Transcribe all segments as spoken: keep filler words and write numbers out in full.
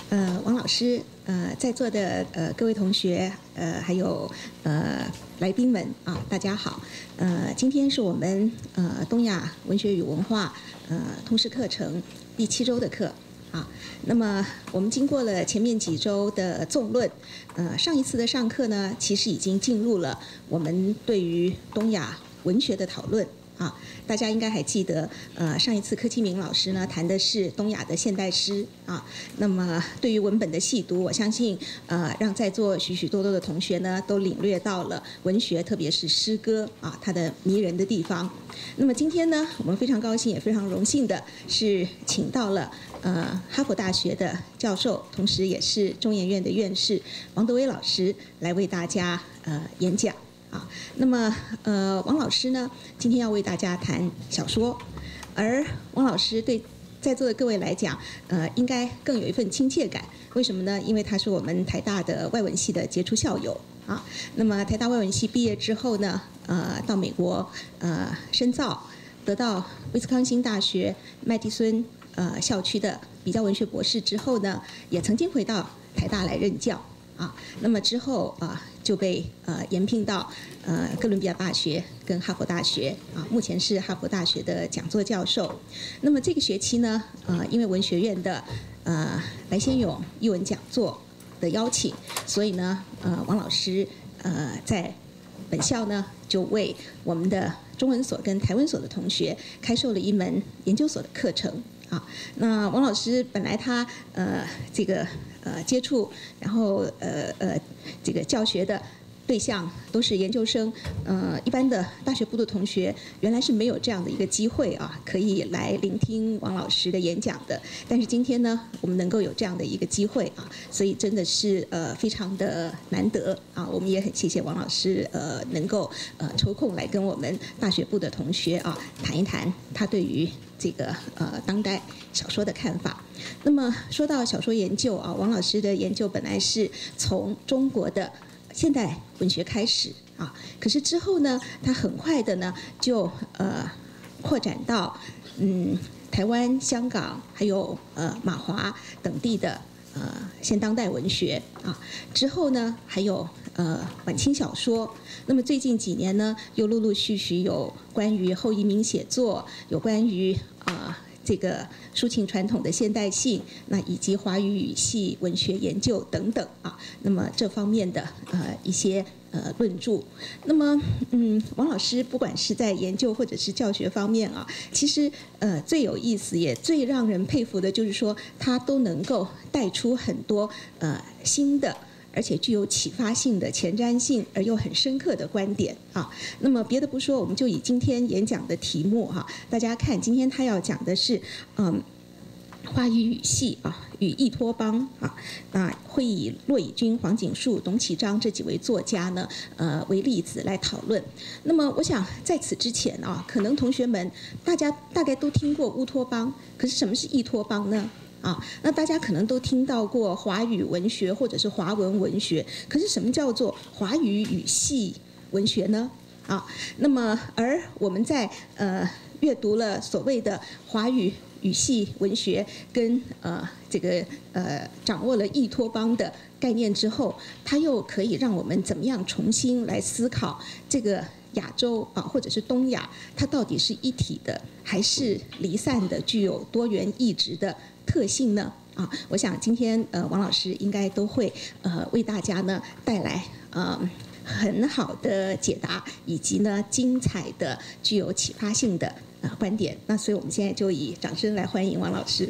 呃，王老师，呃，在座的呃各位同学，呃，还有呃来宾们啊，大家好。呃，今天是我们呃东亚文学与文化呃通识课程第七周的课啊。那么我们经过了前面几周的纵论，呃，上一次的上课呢，其实已经进入了我们对于东亚文学的讨论。啊，大家应该还记得，呃，上一次柯基明老师呢谈的是东亚的现代诗啊。那么对于文本的细读，我相信，呃，让在座许许多多的同学呢都领略到了文学，特别是诗歌啊，它的迷人的地方。那么今天呢，我们非常高兴，也非常荣幸的是请到了呃哈佛大学的教授，同时也是中研院的院士王德威老师来为大家呃演讲。啊，那么呃，王老师呢，今天要为大家谈小说，而王老师对在座的各位来讲，呃，应该更有一份亲切感。为什么呢？因为他是我们台大的外文系的杰出校友啊。那么台大外文系毕业之后呢，呃，到美国呃深造，得到威斯康星大学麦迪孙呃校区的比较文学博士之后呢，也曾经回到台大来任教。啊，那么之后啊就被呃延聘到呃哥伦比亚大学跟哈佛大学啊，目前是哈佛大学的讲座教授。那么这个学期呢，呃，因为文学院的呃白先勇译文讲座的邀请，所以呢，呃，王老师呃在本校呢就为我们的中文所跟台文所的同学开授了一门研究所的课程。啊，那王老师本来他呃这个呃接触，然后呃呃这个教学的对象都是研究生，呃一般的大学部的同学原来是没有这样的一个机会啊，可以来聆听王老师的演讲的。但是今天呢，我们能够有这样的一个机会啊，所以真的是呃非常的难得啊。我们也很谢谢王老师呃能够呃抽空来跟我们大学部的同学啊谈一谈他对于这个呃当代小说的看法。那么说到小说研究啊，王老师的研究本来是从中国的现代文学开始啊，可是之后呢，他很快的呢就呃扩展到嗯台湾、香港还有呃马华等地的呃现当代文学啊，之后呢还有呃晚清小说。那么最近几年呢，又陆陆续续有关于后移民写作，有关于呃这个抒情传统的现代性，那以及华语语系文学研究等等啊，那么这方面的呃一些呃论著。那么嗯，王老师不管是在研究或者是教学方面啊，其实呃最有意思也最让人佩服的就是说，他都能够带出很多呃新的，而且具有启发性的、前瞻性而又很深刻的观点啊。那么别的不说，我们就以今天演讲的题目哈、啊，大家看，今天他要讲的是嗯，华语语系啊与异托邦啊，那会以骆以军、黄锦树、董启章这几位作家呢呃为例子来讨论。那么我想在此之前啊，可能同学们大家大概都听过乌托邦，可是什么是异托邦呢？啊，那大家可能都听到过华语文学或者是华文文学，可是什么叫做华语语系文学呢？啊，那么而我们在呃阅读了所谓的华语语系文学跟呃这个呃掌握了异托邦的概念之后，它又可以让我们怎么样重新来思考这个亚洲啊，或者是东亚，它到底是一体的还是离散的，具有多元异质的特性呢？啊，我想今天呃王老师应该都会呃为大家呢带来呃很好的解答，以及呢精彩的具有启发性的呃观点。那所以我们现在就以掌声来欢迎王老师。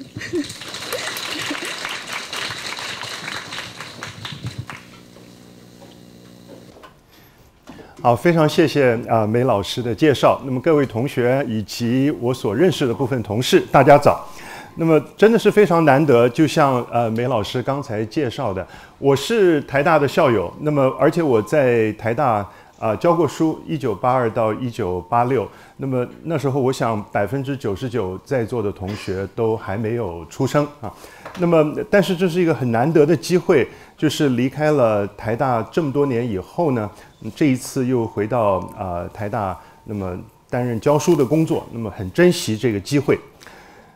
好，非常谢谢啊、呃、梅老师的介绍。那么各位同学以及我所认识的部分同事，大家早。那么真的是非常难得，就像呃梅老师刚才介绍的，我是台大的校友，那么而且我在台大啊、呃、教过书，一九八二到一九八六。那么那时候我想百分之九十九在座的同学都还没有出生啊。那么但是这是一个很难得的机会，就是离开了台大这么多年以后呢，这一次又回到啊、呃、台大，那么担任教书的工作，那么很珍惜这个机会。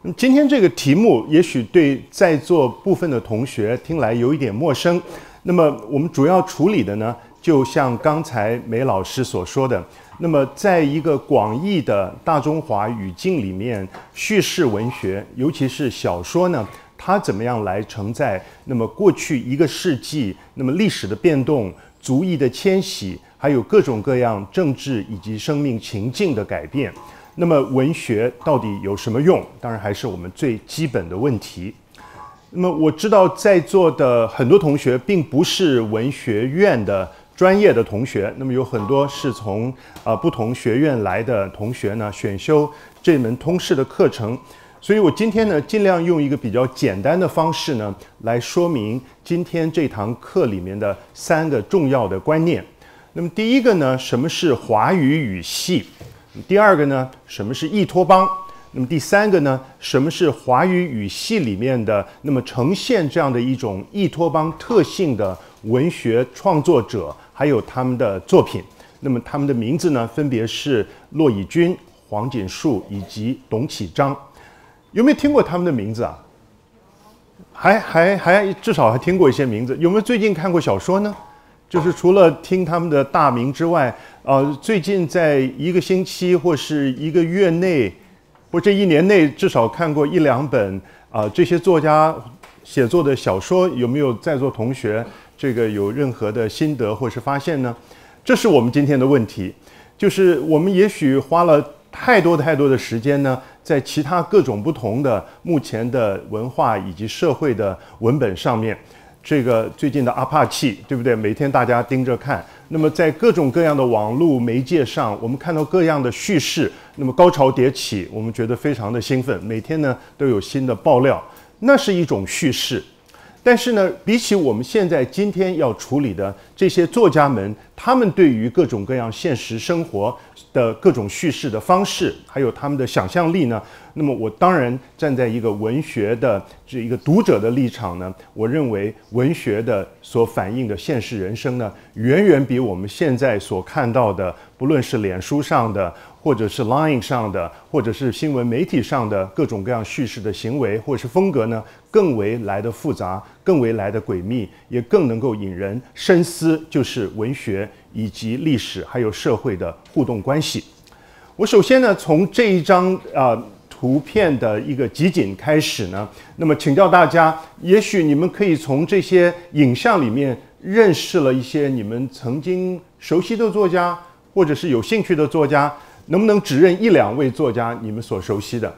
今天这个题目也许对在座部分的同学听来有一点陌生。那么我们主要处理的呢，就像刚才梅老师所说的，那么在一个广义的大中华语境里面，叙事文学，尤其是小说呢，它怎么样来承载那么过去一个世纪，那么历史的变动、族裔的迁徙，还有各种各样政治以及生命情境的改变。那么文学到底有什么用？当然还是我们最基本的问题。那么我知道在座的很多同学并不是文学院的专业的同学，那么有很多是从呃不同学院来的同学呢，选修这门通识的课程。所以我今天呢，尽量用一个比较简单的方式呢，来说明今天这堂课里面的三个重要的观念。那么第一个呢，什么是华语语系？第二个呢，什么是异托邦？那么第三个呢，什么是华语语系里面的那么呈现这样的一种异托邦特性的文学创作者，还有他们的作品？那么他们的名字呢，分别是骆以军、黄锦树以及董启章。有没有听过他们的名字啊？还还还至少还听过一些名字。有没有最近看过小说呢？就是除了听他们的大名之外，呃，最近在一个星期或是一个月内，或这一年内，至少看过一两本啊、呃、这些作家写作的小说。有没有在座同学这个有任何的心得或是发现呢？这是我们今天的问题，就是我们也许花了太多太多的时间呢，在其他各种不同的目前的文化以及社会的文本上面。这个最近的阿帕契，对不对？每天大家盯着看。那么在各种各样的网络媒介上，我们看到各样的叙事，那么高潮迭起，我们觉得非常的兴奋。每天呢都有新的爆料，那是一种叙事。但是呢，比起我们现在今天要处理的这些作家们，他们对于各种各样现实生活的各种叙事的方式，还有他们的想象力呢，那么我当然站在一个文学的这一个读者的立场呢，我认为文学的所反映的现实人生呢，远远比我们现在所看到的，不论是脸书上的，或者是 Line 上的，或者是新闻媒体上的各种各样叙事的行为或者是风格呢，更为来的复杂，更为来的诡秘，也更能够引人深思，就是文学以及历史还有社会的互动关系。我首先呢，从这一张啊、呃、图片的一个集锦开始呢，那么请教大家，也许你们可以从这些影像里面认识了一些你们曾经熟悉的作家，或者是有兴趣的作家。能不能指认一两位作家你们所熟悉的？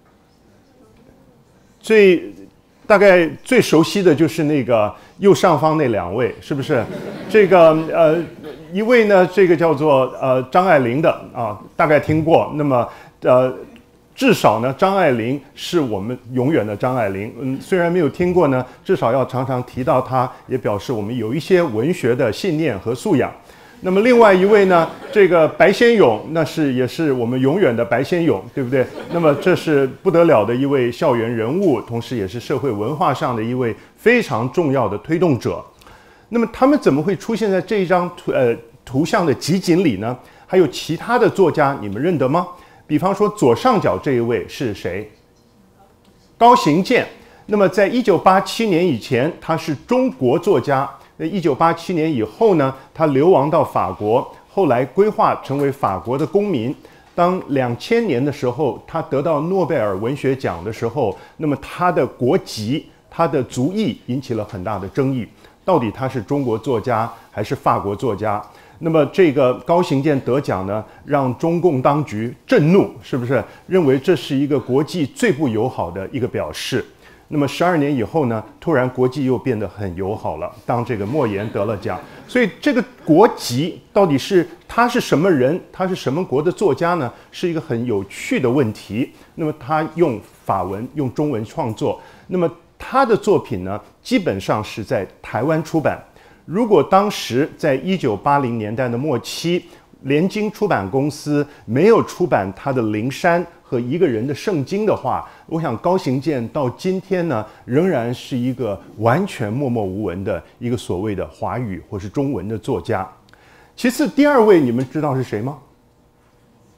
最大概最熟悉的就是那个右上方那两位，是不是？这个呃，一位呢，这个叫做呃张爱玲的啊，大概听过。那么呃，至少呢，张爱玲是我们永远的张爱玲。嗯，虽然没有听过呢，至少要常常提到她，也表示我们有一些文学的信念和素养。那么另外一位呢，这个白先勇，那是也是我们永远的白先勇，对不对？那么这是不得了的一位校园人物，同时也是社会文化上的一位非常重要的推动者。那么他们怎么会出现在这一张图呃图像的集锦里呢？还有其他的作家，你们认得吗？比方说左上角这一位是谁？高行健。那么在一九八七年以前，他是中国作家。那一九八七年以后呢，他流亡到法国，后来规划成为法国的公民。当两千年的时候，他得到诺贝尔文学奖的时候，那么他的国籍、他的族裔引起了很大的争议，到底他是中国作家还是法国作家？那么这个高行健得奖呢，让中共当局震怒，是不是？认为这是一个国际最不友好的一个表示。那么十二年以后呢，突然国际又变得很友好了。当这个莫言得了奖，所以这个国籍到底是他是什么人，他是什么国的作家呢？是一个很有趣的问题。那么他用法文、用中文创作，那么他的作品呢，基本上是在台湾出版。如果当时在一九八零年代的末期，联经出版公司没有出版他的《灵山》和一个人的圣经的话，我想高行健到今天呢，仍然是一个完全默默无闻的一个所谓的华语或是中文的作家。其次，第二位你们知道是谁吗？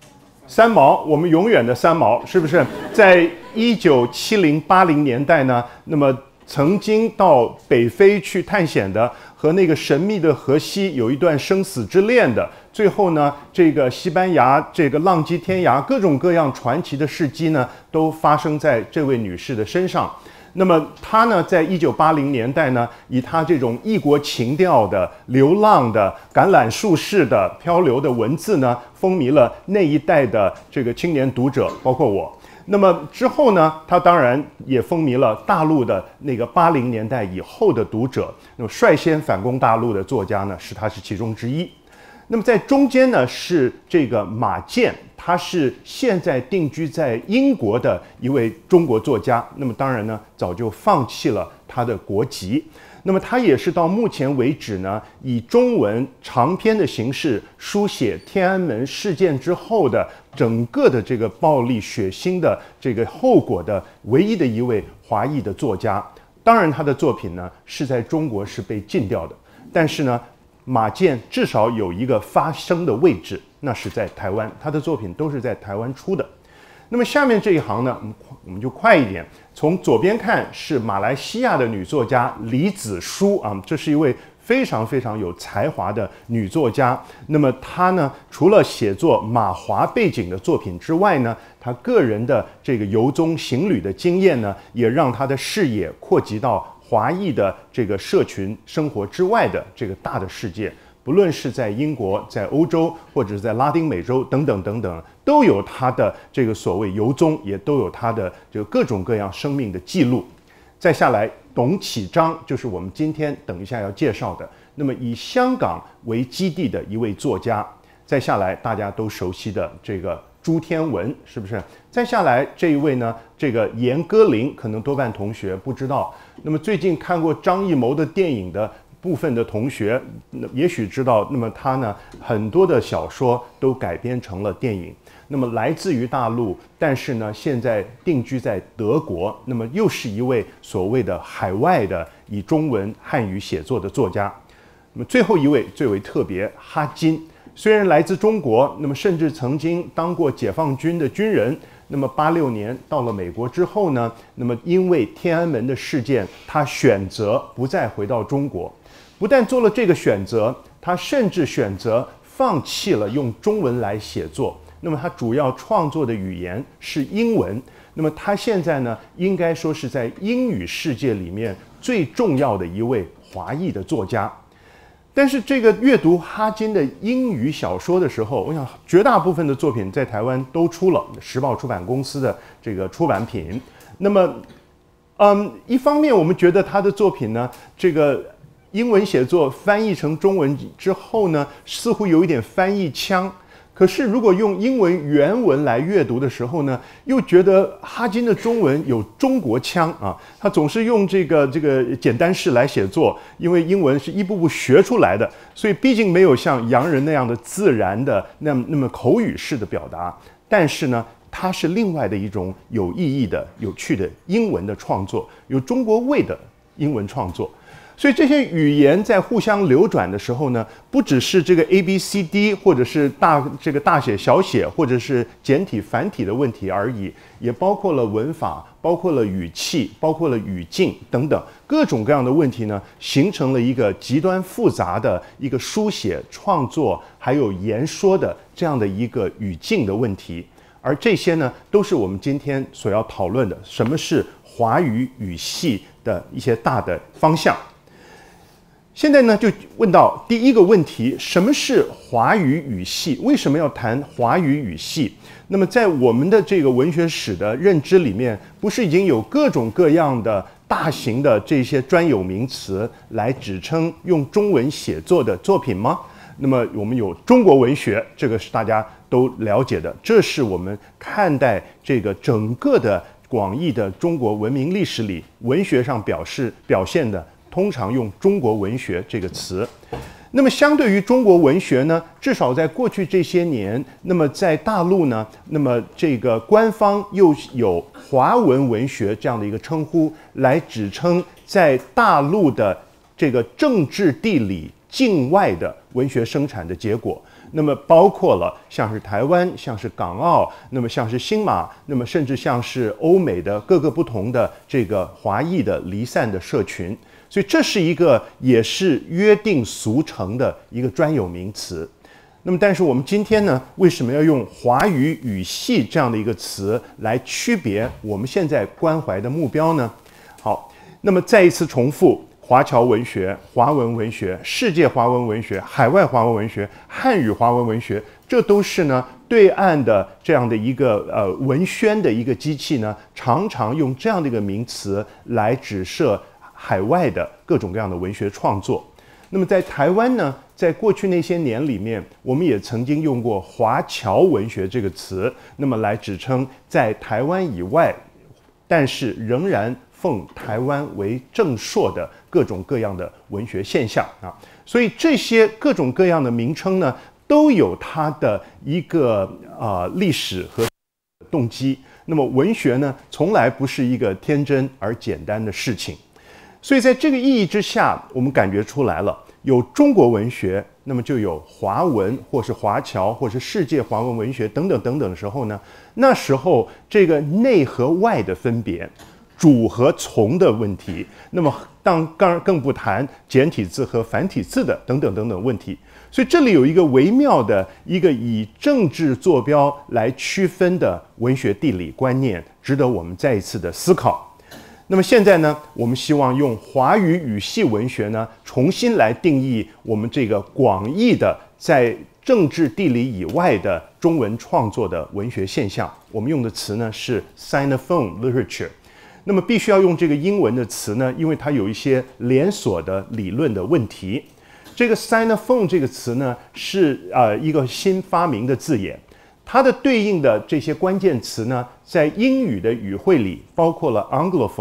三毛，我们永远的三毛，是不是？在一九七零八零年代呢，那么曾经到北非去探险的，和那个神秘的荷西有一段生死之恋的，最后呢，这个西班牙这个浪迹天涯，各种各样传奇的事迹呢，都发生在这位女士的身上。那么她呢，在一九八零年代呢，以她这种异国情调的、流浪的、橄榄树式的、漂流的文字呢，风靡了那一代的这个青年读者，包括我。那么之后呢，她当然也风靡了大陆的那个八零年代以后的读者。那么率先反攻大陆的作家呢，是她是其中之一。那么在中间呢，是这个马建，他是现在定居在英国的一位中国作家。那么当然呢，早就放弃了他的国籍。那么他也是到目前为止呢，以中文长篇的形式书写天安门事件之后的整个的这个暴力血腥的这个后果的唯一的一位华裔的作家。当然，他的作品呢是在中国是被禁掉的，但是呢，马建至少有一个发声的位置，那是在台湾，他的作品都是在台湾出的。那么下面这一行呢，我们我们就快一点，从左边看是马来西亚的女作家李子书啊，这是一位非常非常有才华的女作家。那么她呢，除了写作马华背景的作品之外呢，她个人的这个游踪行旅的经验呢，也让她的视野扩及到华裔的这个社群生活之外的这个大的世界，不论是在英国、在欧洲，或者是在拉丁美洲等等等等，都有他的这个所谓游踪，也都有他的这个各种各样生命的记录。再下来，董启章就是我们今天等一下要介绍的，那么以香港为基地的一位作家。再下来，大家都熟悉的这个朱天文，是不是？再下来这一位呢，这个严歌苓，可能多半同学不知道。那么最近看过张艺谋的电影的部分的同学，也许知道，那么他呢，很多的小说都改编成了电影。那么来自于大陆，但是呢，现在定居在德国，那么又是一位所谓的海外的以中文汉语写作的作家。那么最后一位最为特别，哈金。虽然来自中国，那么甚至曾经当过解放军的军人。那么八六年到了美国之后呢，那么因为天安门的事件，他选择不再回到中国。不但做了这个选择，他甚至选择放弃了用中文来写作。那么他主要创作的语言是英文。那么他现在呢，应该说是在英语世界里面最重要的一位华裔的作家。但是这个阅读哈金的英语小说的时候，我想绝大部分的作品在台湾都出了时报出版公司的这个出版品。那么，嗯，一方面我们觉得他的作品呢，这个英文写作翻译成中文之后呢，似乎有一点翻译腔。可是如果用英文原文来阅读的时候呢，又觉得哈金的中文有中国腔啊，他总是用这个这个简单式来写作，因为英文是一步步学出来的，所以毕竟没有像洋人那样的自然的那么那么口语式的表达。但是呢，它是另外的一种有意义的、有趣的英文的创作，有中国味的英文创作。所以这些语言在互相流转的时候呢，不只是这个 A B C D 或者是大这个大写小写或者是简体繁体的问题而已，也包括了文法，包括了语气，包括了语境等等各种各样的问题呢，形成了一个极端复杂的一个书写创作还有言说的这样的一个语境的问题。而这些呢，都是我们今天所要讨论的，什么是华语语系的一些大的方向。现在呢，就问到第一个问题：什么是华语语系？为什么要谈华语语系？那么，在我们的这个文学史的认知里面，不是已经有各种各样的大型的这些专有名词来指称用中文写作的作品吗？那么，我们有中国文学，这个是大家都了解的，这是我们看待这个整个的广义的中国文明历史里文学上表示表现的。通常用中国文学这个词。那么相对于中国文学呢，至少在过去这些年，那么在大陆呢，那么这个官方又有华文文学这样的一个称呼，来指称在大陆的这个政治地理境外的文学生产的结果。 那么包括了像是台湾，像是港澳，那么像是新马，那么甚至像是欧美的各个不同的这个华裔的离散的社群，所以这是一个也是约定俗成的一个专有名词。那么但是我们今天呢，为什么要用华语语系这样的一个词来区别我们现在关怀的目标呢？好，那么再一次重复，华侨文学、华文文学、世界华文文学、海外华文文学、汉语华文文学，这都是呢对岸的这样的一个呃文宣的一个机器呢，常常用这样的一个名词来指涉海外的各种各样的文学创作。那么在台湾呢，在过去那些年里面，我们也曾经用过华侨文学这个词，那么来指称在台湾以外，但是仍然奉台湾为正朔的各种各样的文学现象啊。所以这些各种各样的名称呢，都有它的一个呃历史和动机。那么文学呢，从来不是一个天真而简单的事情。所以在这个意义之下，我们感觉出来了，有中国文学，那么就有华文或是华侨或是世界华文文学等等等等的时候呢，那时候这个内和外的分别，主和从的问题，那么当当然更不谈简体字和繁体字的等等等等问题。所以这里有一个微妙的一个以政治坐标来区分的文学地理观念，值得我们再一次的思考。那么现在呢，我们希望用华语语系文学呢，重新来定义我们这个广义的在政治地理以外的中文创作的文学现象。我们用的词呢是 Sinophone literature。那么必须要用这个英文的词呢，因为它有一些连锁的理论的问题。这个 Sinophone 这个词呢，是呃一个新发明的字眼。它的对应的这些关键词呢，在英语的语汇里包括了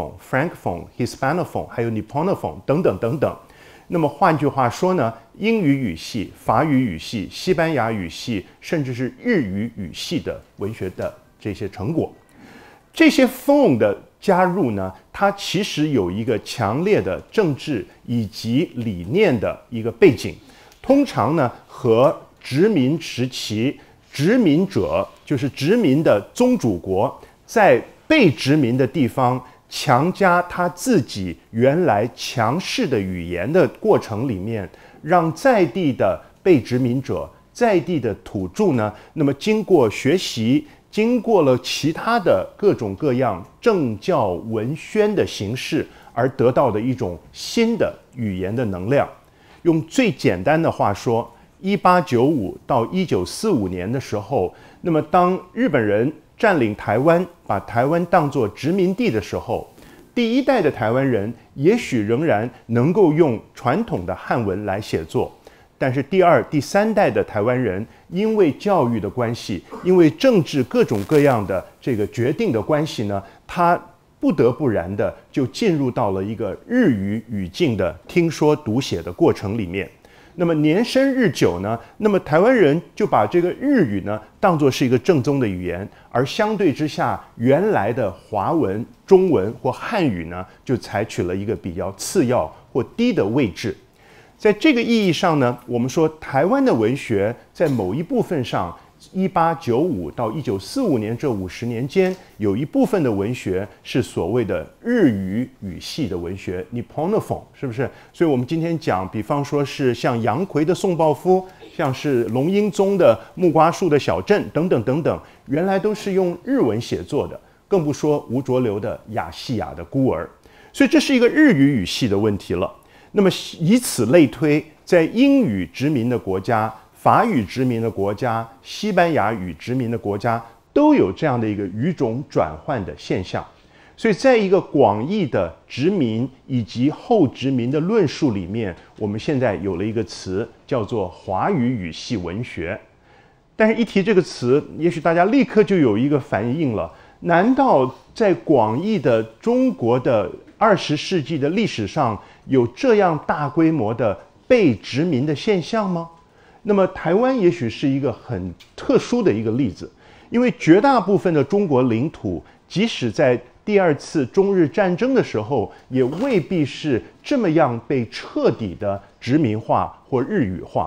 Anglophone、Francophone、Hispanophone， 还有 Nipponophone 等等等等。那么换句话说呢，英语语系、法语语系、西班牙语系，甚至是日语语系的文学的这些成果，这些 phone 的加入呢，它其实有一个强烈的政治以及理念的一个背景，通常呢和殖民时期殖民者，就是殖民的宗主国，在被殖民的地方强加他自己原来强势的语言的过程里面，让在地的被殖民者、在地的土著呢，那么经过学习，经过了其他的各种各样政教文宣的形式，而得到的一种新的语言的能量。用最简单的话说，一八九五到一九四五年的时候，那么当日本人占领台湾，把台湾当作殖民地的时候，第一代的台湾人也许仍然能够用传统的汉文来写作，但是第二、第三代的台湾人，因为教育的关系，因为政治各种各样的这个决定的关系呢，他不得不然的就进入到了一个日语语境的听说读写的过程里面。那么年深日久呢，那么台湾人就把这个日语呢当作是一个正宗的语言，而相对之下，原来的华文、中文或汉语呢，就采取了一个比较次要或低的位置。在这个意义上呢，我们说台湾的文学在某一部分上，一八九五到一九四五年这五十年间，有一部分的文学是所谓的日语语系的文学 Nipponophone， 是不是？所以我们今天讲，比方说是像杨逵的《宋抱夫》，像是龙应宗的《木瓜树的小镇》等等等等，原来都是用日文写作的，更不说吴浊流的《亚细亚的孤儿》。所以这是一个日语语系的问题了。那么以此类推，在英语殖民的国家、法语殖民的国家、西班牙语殖民的国家，都有这样的一个语种转换的现象。所以在一个广义的殖民以及后殖民的论述里面，我们现在有了一个词叫做华语语系文学。但是一提这个词，也许大家立刻就有一个反应了，难道在广义的中国的二十世纪的历史上有这样大规模的被殖民的现象吗？那么台湾也许是一个很特殊的一个例子，因为绝大部分的中国领土，即使在第二次中日战争的时候，也未必是这么样被彻底的殖民化或日语化。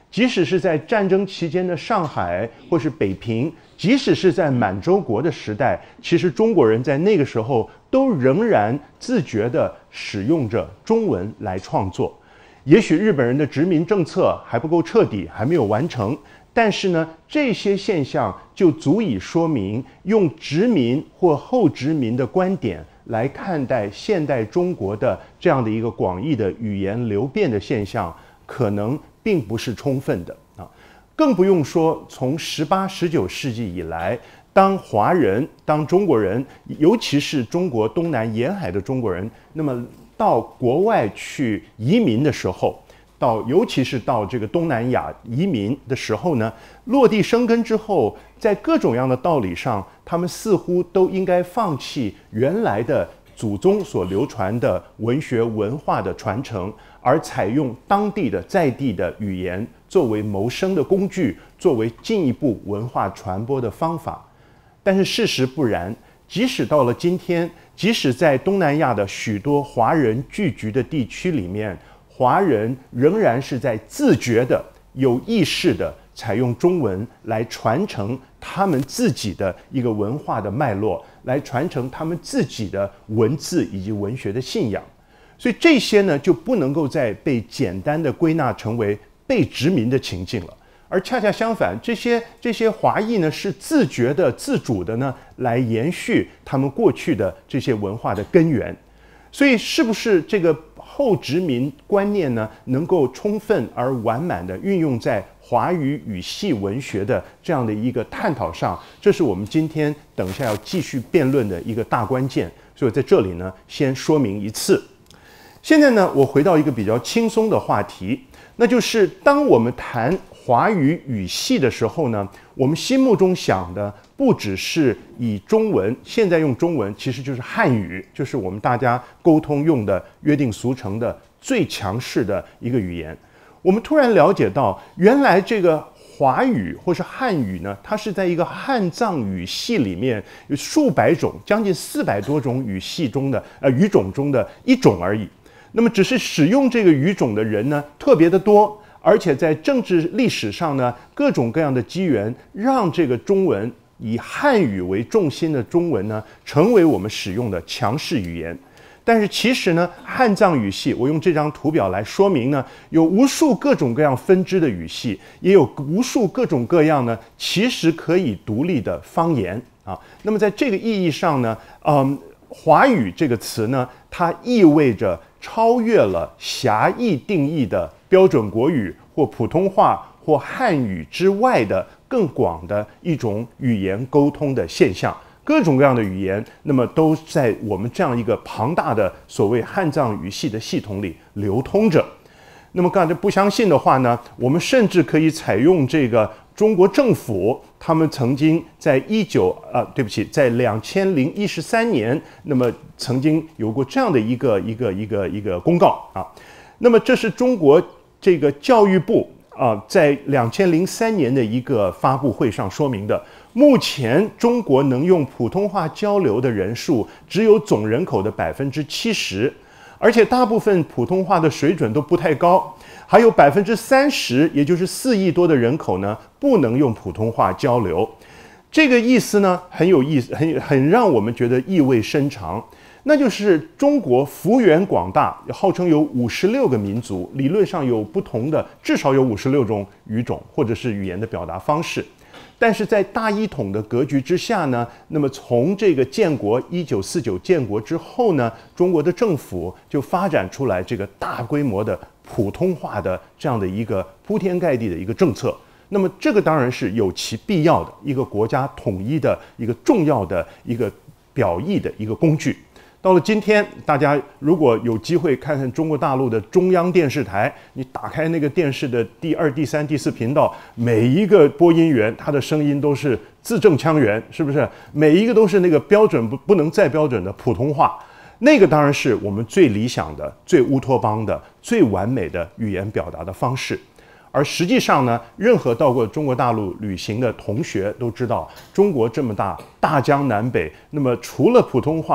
即使是在战争期间的上海或是北平，即使是在满洲国的时代，其实中国人在那个时候都仍然自觉地使用着中文来创作。也许日本人的殖民政策还不够彻底，还没有完成，但是呢，这些现象就足以说明，用殖民或后殖民的观点来看待现代中国的这样的一个广义的语言流变的现象，可能并不是充分的啊。更不用说从十八、十九世纪以来，当华人、当中国人，尤其是中国东南沿海的中国人，那么到国外去移民的时候，到尤其是到这个东南亚移民的时候呢，落地生根之后，在各种样的道理上，他们似乎都应该放弃原来的祖宗所流传的文学文化的传承，而采用当地的在地的语言作为谋生的工具，作为进一步文化传播的方法。但是事实不然，即使到了今天，即使在东南亚的许多华人聚居的地区里面，华人仍然是在自觉的、有意识的采用中文来传承他们自己的一个文化的脉络，来传承他们自己的文字以及文学的信仰。所以这些呢，就不能够再被简单的归纳成为被殖民的情境了。而恰恰相反，这些这些华裔呢，是自觉的、自主的呢，来延续他们过去的这些文化的根源。所以，是不是这个后殖民观念呢，能够充分而完满的运用在华语语系文学的这样的一个探讨上？这是我们今天等一下要继续辩论的一个大关键。所以在这里呢，先说明一次。现在呢，我回到一个比较轻松的话题，那就是当我们谈华语语系的时候呢，我们心目中想的不只是以中文，现在用中文其实就是汉语，就是我们大家沟通用的约定俗成的最强势的一个语言。我们突然了解到，原来这个华语或是汉语呢，它是在一个汉藏语系里面有数百种，将近四百多种语系中的呃语种中的一种而已。那么只是使用这个语种的人呢，特别的多。而且在政治历史上呢，各种各样的机缘，让这个中文以汉语为重心的中文呢，成为我们使用的强势语言。但是其实呢，汉藏语系，我用这张图表来说明呢，有无数各种各样分支的语系，也有无数各种各样呢，其实可以独立的方言啊。那么在这个意义上呢，嗯，华语这个词呢，它意味着超越了狭义定义的标准国语或普通话或汉语之外的更广的一种语言沟通的现象，各种各样的语言，那么都在我们这样一个庞大的所谓汉藏语系的系统里流通着。那么刚才不相信的话呢，我们甚至可以采用这个中国政府他们曾经在一九呃，对不起，在两千零一十三年，那么曾经有过这样的一个一个一个一个公告啊。那么这是中国这个教育部啊、呃，在两千零三年的一个发布会上说明的。目前中国能用普通话交流的人数只有总人口的百分之七十，而且大部分普通话的水准都不太高。还有百分之三十，也就是四亿多的人口呢，不能用普通话交流。这个意思呢，很有意思，很很让我们觉得意味深长。那就是中国幅员广大，号称有五十六个民族，理论上有不同的，至少有五十六种语种或者是语言的表达方式。但是在大一统的格局之下呢，那么从这个建国一九四九建国之后呢，中国的政府就发展出来这个大规模的普通话的这样的一个铺天盖地的一个政策。那么这个当然是有其必要的，一个国家统一的一个重要的一个表意的一个工具。到了今天，大家如果有机会看看中国大陆的中央电视台，你打开那个电视的第二、第三、第四频道，每一个播音员他的声音都是字正腔圆，是不是？每一个都是那个标准不不能再标准的普通话。那个当然是我们最理想的、最乌托邦的、最完美的语言表达的方式。而实际上呢，任何到过中国大陆旅行的同学都知道，中国这么大，大江南北，那么除了普通话，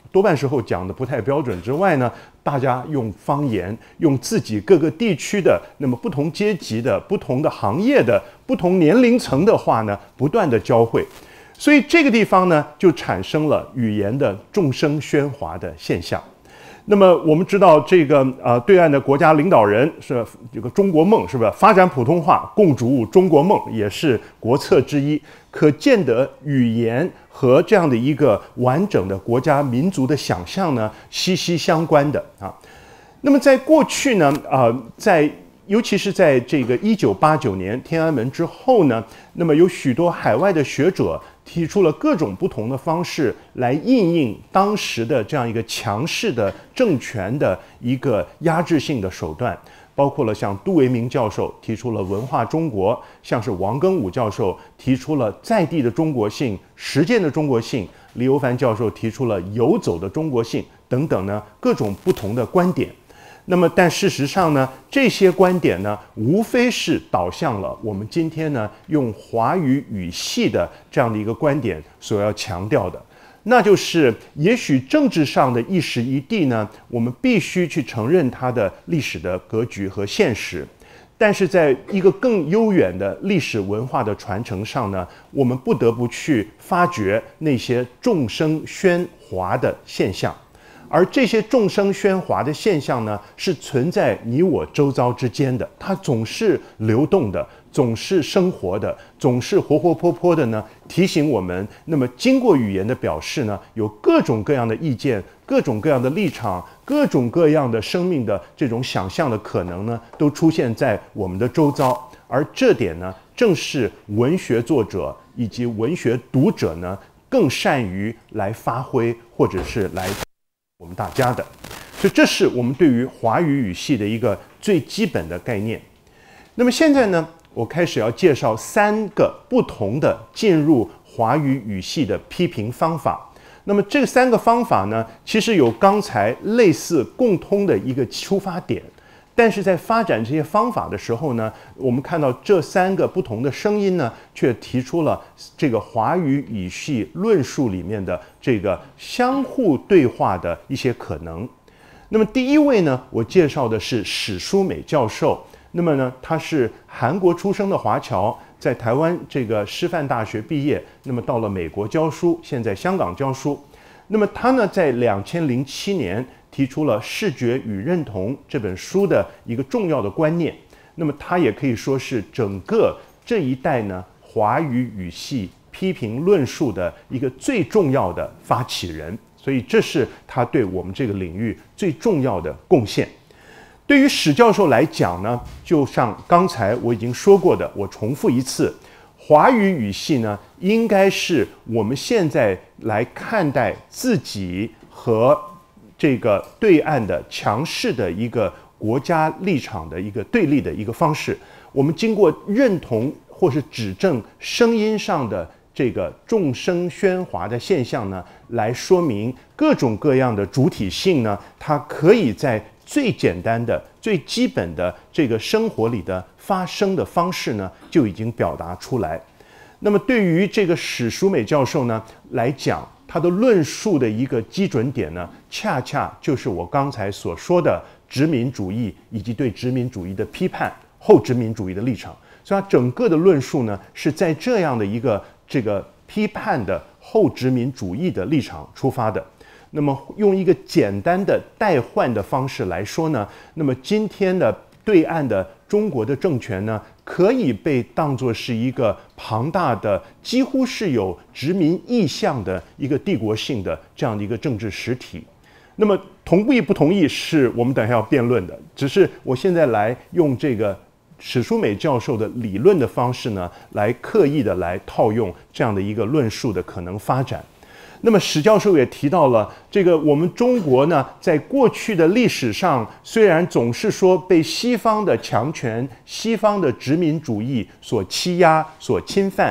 多半时候讲的不太标准之外呢，大家用方言，用自己各个地区的那么不同阶级的、不同的行业的、不同年龄层的话呢，不断的交汇。所以这个地方呢，就产生了语言的众声喧哗的现象。那么我们知道，这个呃，对岸的国家领导人是这个中国梦，是吧？发展普通话，共筑中国梦，也是国策之一。可见得语言和这样的一个完整的国家民族的想象呢，息息相关的啊。那么在过去呢，啊、呃，在尤其是在这个一九八九年天安门之后呢，那么有许多海外的学者提出了各种不同的方式来因应当时的这样一个强势的政权的一个压制性的手段，包括了像杜维明教授提出了文化中国，像是王庚武教授提出了在地的中国性、实践的中国性，李欧梵教授提出了游走的中国性等等呢，各种不同的观点。那么，但事实上呢，这些观点呢，无非是导向了我们今天呢用华语语系的这样的一个观点所要强调的，那就是也许政治上的一时一地呢，我们必须去承认它的历史的格局和现实，但是在一个更悠远的历史文化的传承上呢，我们不得不去发掘那些众声喧哗的现象。而这些众声喧哗的现象呢，是存在你我周遭之间的，它总是流动的，总是生活的，总是活活泼泼的呢，提醒我们，那么经过语言的表示呢，有各种各样的意见，各种各样的立场，各种各样的生命的这种想象的可能呢，都出现在我们的周遭。而这点呢，正是文学作者以及文学读者呢，更善于来发挥，或者是来我们大家的。所以这是我们对于华语语系的一个最基本的概念。那么现在呢，我开始要介绍三个不同的进入华语语系的批评方法。那么这三个方法呢，其实有刚才类似共通的一个出发点，但是在发展这些方法的时候呢，我们看到这三个不同的声音呢，却提出了这个华语语系论述里面的这个相互对话的一些可能。那么第一位呢，我介绍的是史书美教授。那么呢，他是韩国出生的华侨，在台湾这个师范大学毕业，那么到了美国教书，现在香港教书。那么他呢，在两千零七年提出了《视觉与认同》这本书的一个重要的观念。那么他也可以说是整个这一代呢华语语系批评论述的一个最重要的发起人。所以这是他对我们这个领域最重要的贡献。对于史教授来讲呢，就像刚才我已经说过的，我重复一次，华语语系呢，应该是我们现在来看待自己和这个对岸的强势的一个国家立场的一个对立的一个方式。我们经过认同或是指正声音上的这个众声喧哗的现象呢，来说明各种各样的主体性呢，它可以在最简单的、最基本的这个生活里的发生的方式呢，就已经表达出来。那么对于这个史书美教授呢来讲，他的论述的一个基准点呢，恰恰就是我刚才所说的殖民主义以及对殖民主义的批判、后殖民主义的立场。所以他整个的论述呢，是在这样的一个这个批判的后殖民主义的立场出发的。那么用一个简单的代换的方式来说呢，那么今天的对岸的中国的政权呢，可以被当作是一个庞大的、几乎是有殖民意向的一个帝国性的这样的一个政治实体。那么同意不同意是我们等一下要辩论的，只是我现在来用这个史书美教授的理论的方式呢，来刻意的来套用这样的一个论述的可能发展。那么史教授也提到了这个我们中国呢，在过去的历史上，虽然总是说被西方的强权、西方的殖民主义所欺压、所侵犯，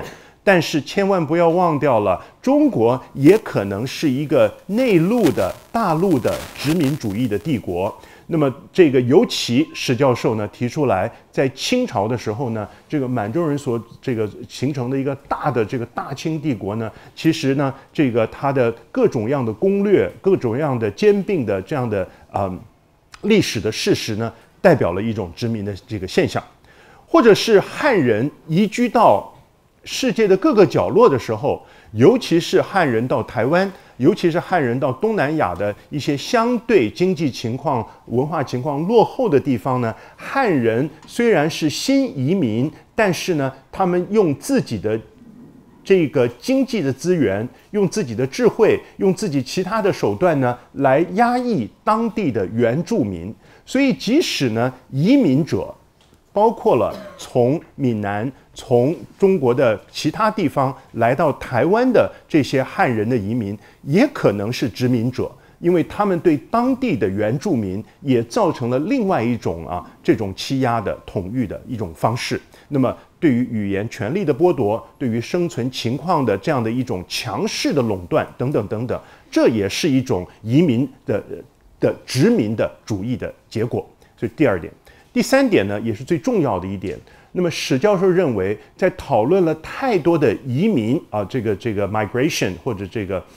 但是千万不要忘掉了，中国也可能是一个内陆的大陆的殖民主义的帝国。那么这个尤其史教授呢提出来，在清朝的时候呢，这个满洲人所这个形成的一个大的这个大清帝国呢，其实呢，这个它的各种样的攻略、各种样的兼并的这样的啊、呃、历史的事实呢，代表了一种殖民的这个现象，或者是汉人移居到世界的各个角落的时候，尤其是汉人到台湾。尤其是汉人到东南亚的一些相对经济情况、文化情况落后的地方呢，汉人虽然是新移民，但是呢，他们用自己的这个经济的资源，用自己的智慧，用自己其他的手段呢，来压抑当地的原住民。所以，即使呢，移民者包括了从闽南、从中国的其他地方来到台湾的这些汉人的移民，也可能是殖民者，因为他们对当地的原住民也造成了另外一种啊这种欺压的统御的一种方式。那么，对于语言权利的剥夺，对于生存情况的这样的一种强势的垄断，等等等等，这也是一种移民的的殖民的主义的结果。所以第二点。第三点呢，也是最重要的一点。那么史教授认为，在讨论了太多的移民啊，这个这个 migration 或者这个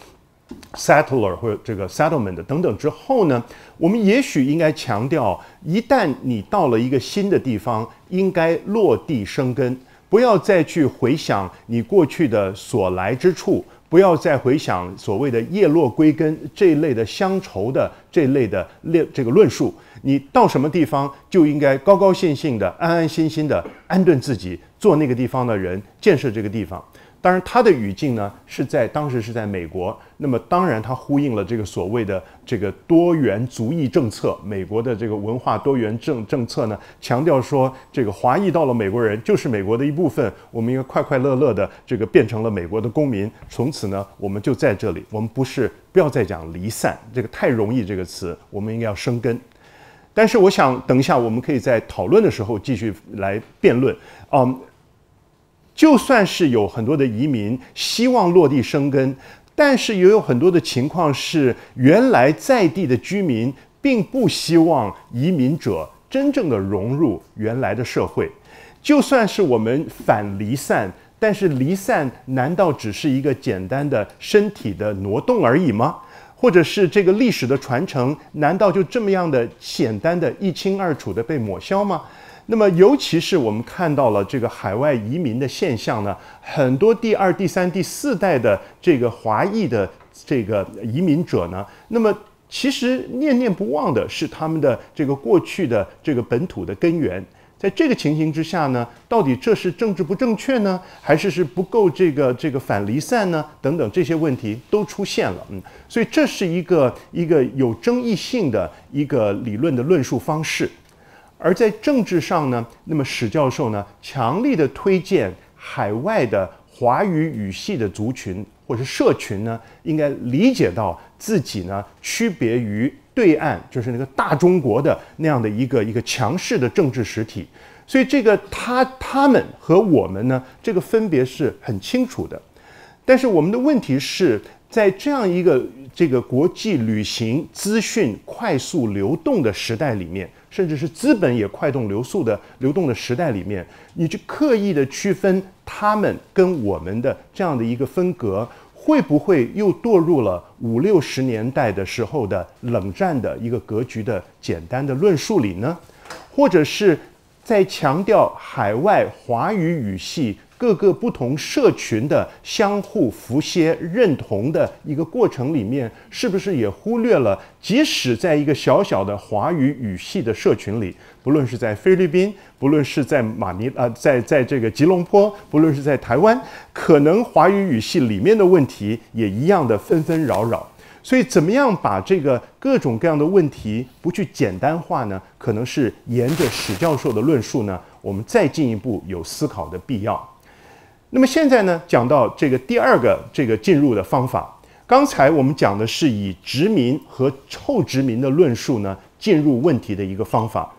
settler 或者这个 settlement 等等之后呢，我们也许应该强调，一旦你到了一个新的地方，应该落地生根，不要再去回想你过去的所来之处。不要再回想所谓的叶落归根这一类的乡愁的这一类的这个论述，你到什么地方就应该高高兴兴的、安安心心的安顿自己，做那个地方的人，建设这个地方。当然，他的语境呢是在当时是在美国，那么当然他呼应了这个所谓的这个多元族裔政策，美国的这个文化多元政政策呢，强调说这个华裔到了美国人就是美国的一部分，我们应该快快乐乐的这个变成了美国的公民，从此呢我们就在这里，我们不是不要再讲离散，这个太容易这个词，我们应该要生根。但是我想等一下我们可以在讨论的时候继续来辩论，嗯。就算是有很多的移民希望落地生根，但是也有很多的情况是原来在地的居民并不希望移民者真正的融入原来的社会。就算是我们反离散，但是离散难道只是一个简单的身体的挪动而已吗？或者是这个历史的传承难道就这么样的简单的一清二楚的被抹消吗？那么，尤其是我们看到了这个海外移民的现象呢，很多第二、第三、第四代的这个华裔的这个移民者呢，那么其实念念不忘的是他们的这个过去的这个本土的根源。在这个情形之下呢，到底这是政治不正确呢，还是是不够这个这个反离散呢？等等这些问题都出现了。嗯，所以这是一个一个有争议性的一个理论的论述方式。而在政治上呢，那么史教授呢，强力的推荐海外的华语语系的族群或是社群呢，应该理解到自己呢，区别于对岸，就是那个大中国的那样的一个一个强势的政治实体。所以这个他他们和我们呢，这个分别是很清楚的。但是我们的问题是在这样一个这个国际旅行资讯快速流动的时代里面，甚至是资本也快动流速的流动的时代里面，你去刻意的区分他们跟我们的这样的一个分隔，会不会又堕入了五六十年代的时候的冷战的一个格局的简单的论述里呢？或者是在强调海外华语语系各个不同社群的相互扶携认同的一个过程里面，是不是也忽略了，即使在一个小小的华语语系的社群里，不论是在菲律宾，不论是在马尼啊、呃，在在这个吉隆坡，不论是在台湾，可能华语语系里面的问题也一样的纷纷扰扰。所以，怎么样把这个各种各样的问题不去简单化呢？可能是沿着史教授的论述呢，我们再进一步有思考的必要。那么现在呢，讲到这个第二个这个进入的方法。刚才我们讲的是以殖民和后殖民的论述呢进入问题的一个方法。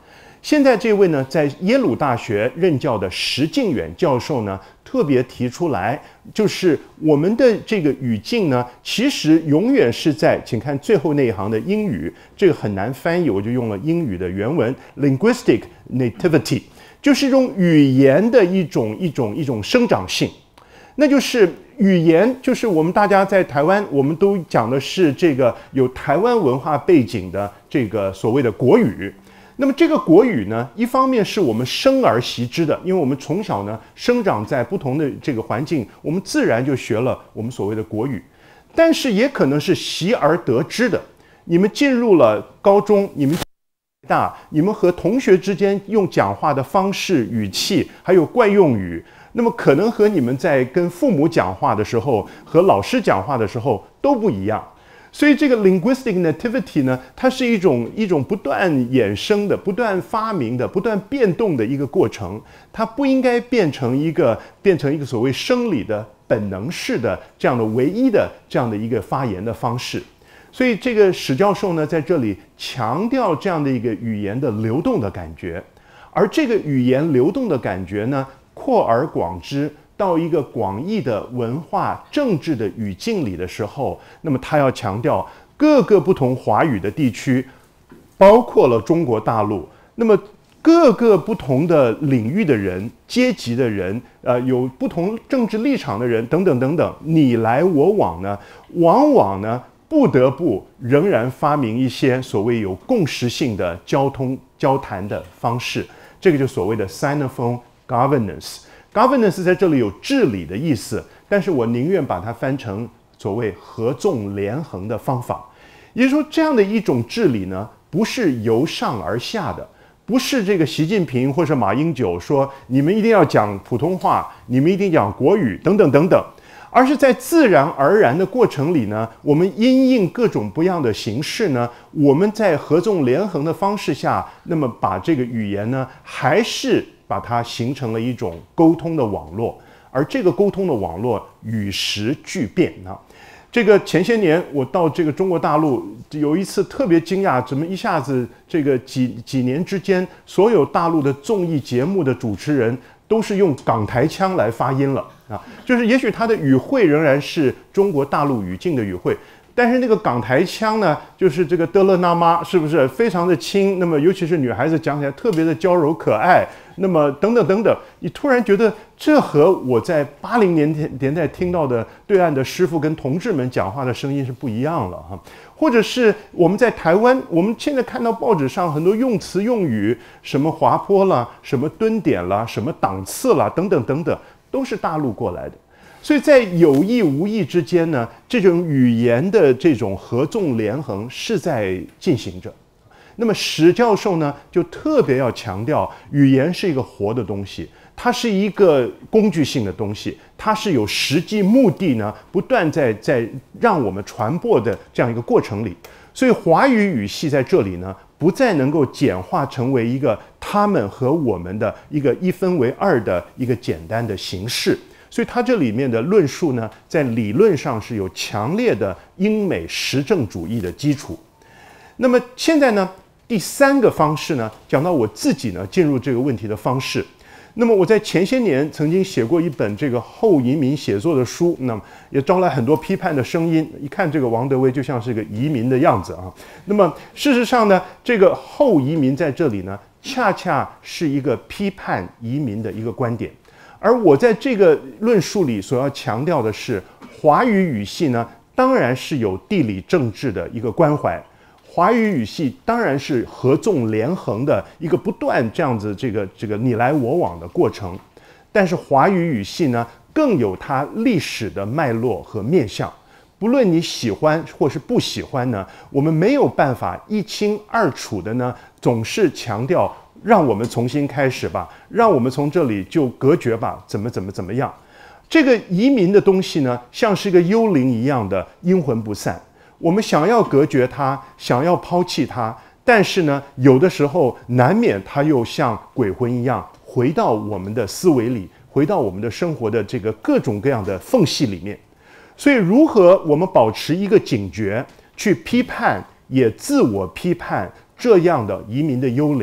现在这位呢，在耶鲁大学任教的石敬远教授呢，特别提出来，就是我们的这个语境呢，其实永远是在，请看最后那一行的英语，这个很难翻译，我就用了英语的原文 linguistic nativity， 就是一种语言的一种一种一种生长性，那就是语言，就是我们大家在台湾，我们都讲的是这个有台湾文化背景的这个所谓的国语。那么这个国语呢，一方面是我们生而习之的，因为我们从小呢生长在不同的这个环境，我们自然就学了我们所谓的国语，但是也可能是习而得之的。你们进入了高中，你们大，你们和同学之间用讲话的方式、语气，还有惯用语，那么可能和你们在跟父母讲话的时候、和老师讲话的时候都不一样。所以这个 linguistic nativity 呢，它是一种一种不断衍生的、不断发明的、不断变动的一个过程，它不应该变成一个变成一个所谓生理的本能式的这样的唯一的这样的一个发言的方式。所以这个史教授呢，在这里强调这样的一个语言的流动的感觉，而这个语言流动的感觉呢，扩而广之。到一个广义的文化、政治的语境里的时候，那么他要强调各个不同华语的地区，包括了中国大陆，那么各个不同的领域的人、阶级的人，呃，有不同政治立场的人等等等等，你来我往呢，往往呢不得不仍然发明一些所谓有共识性的交通交谈的方式，这个就所谓的 Sinophone governance。Governance 在这里有治理的意思，但是我宁愿把它翻成所谓合纵连横的方法。也就是说，这样的一种治理呢，不是由上而下的，不是这个习近平或者马英九说你们一定要讲普通话，你们一定讲国语等等等等，而是在自然而然的过程里呢，我们因应各种不一样的形式呢，我们在合纵连横的方式下，那么把这个语言呢，还是把它形成了一种沟通的网络，而这个沟通的网络与时俱变啊。这个前些年我到这个中国大陆，有一次特别惊讶，怎么一下子这个几几年之间，所有大陆的综艺节目的主持人都是用港台腔来发音了啊，就是也许他的语汇仍然是中国大陆语境的语汇。但是那个港台腔呢，就是这个的了那妈，是不是非常的轻？那么尤其是女孩子讲起来特别的娇柔可爱。那么等等等等，你突然觉得这和我在八零年代听到的对岸的师傅跟同志们讲话的声音是不一样了哈。或者是我们在台湾，我们现在看到报纸上很多用词用语，什么滑坡啦，什么蹲点啦，什么档次啦，等等等等，都是大陆过来的。所以在有意无意之间呢，这种语言的这种合纵连横是在进行着。那么史教授呢，就特别要强调，语言是一个活的东西，它是一个工具性的东西，它是有实际目的呢，不断在在让我们传播的这样一个过程里。所以华语语系在这里呢，不再能够简化成为一个他们和我们的一个一分为二的一个简单的形式。所以它这里面的论述呢，在理论上是有强烈的英美实证主义的基础。那么现在呢，第三个方式呢，讲到我自己呢进入这个问题的方式。那么我在前些年曾经写过一本这个后移民写作的书，那么也招来很多批判的声音。一看这个王德威就像是个移民的样子啊。那么事实上呢，这个后移民在这里呢，恰恰是一个批判移民的一个观点。而我在这个论述里所要强调的是，华语语系呢，当然是有地理政治的一个关怀，华语语系当然是合纵连横的一个不断这样子这个这个你来我往的过程，但是华语语系呢，更有它历史的脉络和面向。不论你喜欢或是不喜欢呢，我们没有办法一清二楚的呢，总是强调让我们重新开始吧，让我们从这里就隔绝吧，怎么怎么怎么样。这个移民的东西呢，像是一个幽灵一样的阴魂不散。我们想要隔绝它，想要抛弃它，但是呢，有的时候难免它又像鬼魂一样回到我们的思维里，回到我们的生活的这个各种各样的缝隙里面。所以如何我们保持一个警觉，去批判也自我批判这样的移民的幽灵，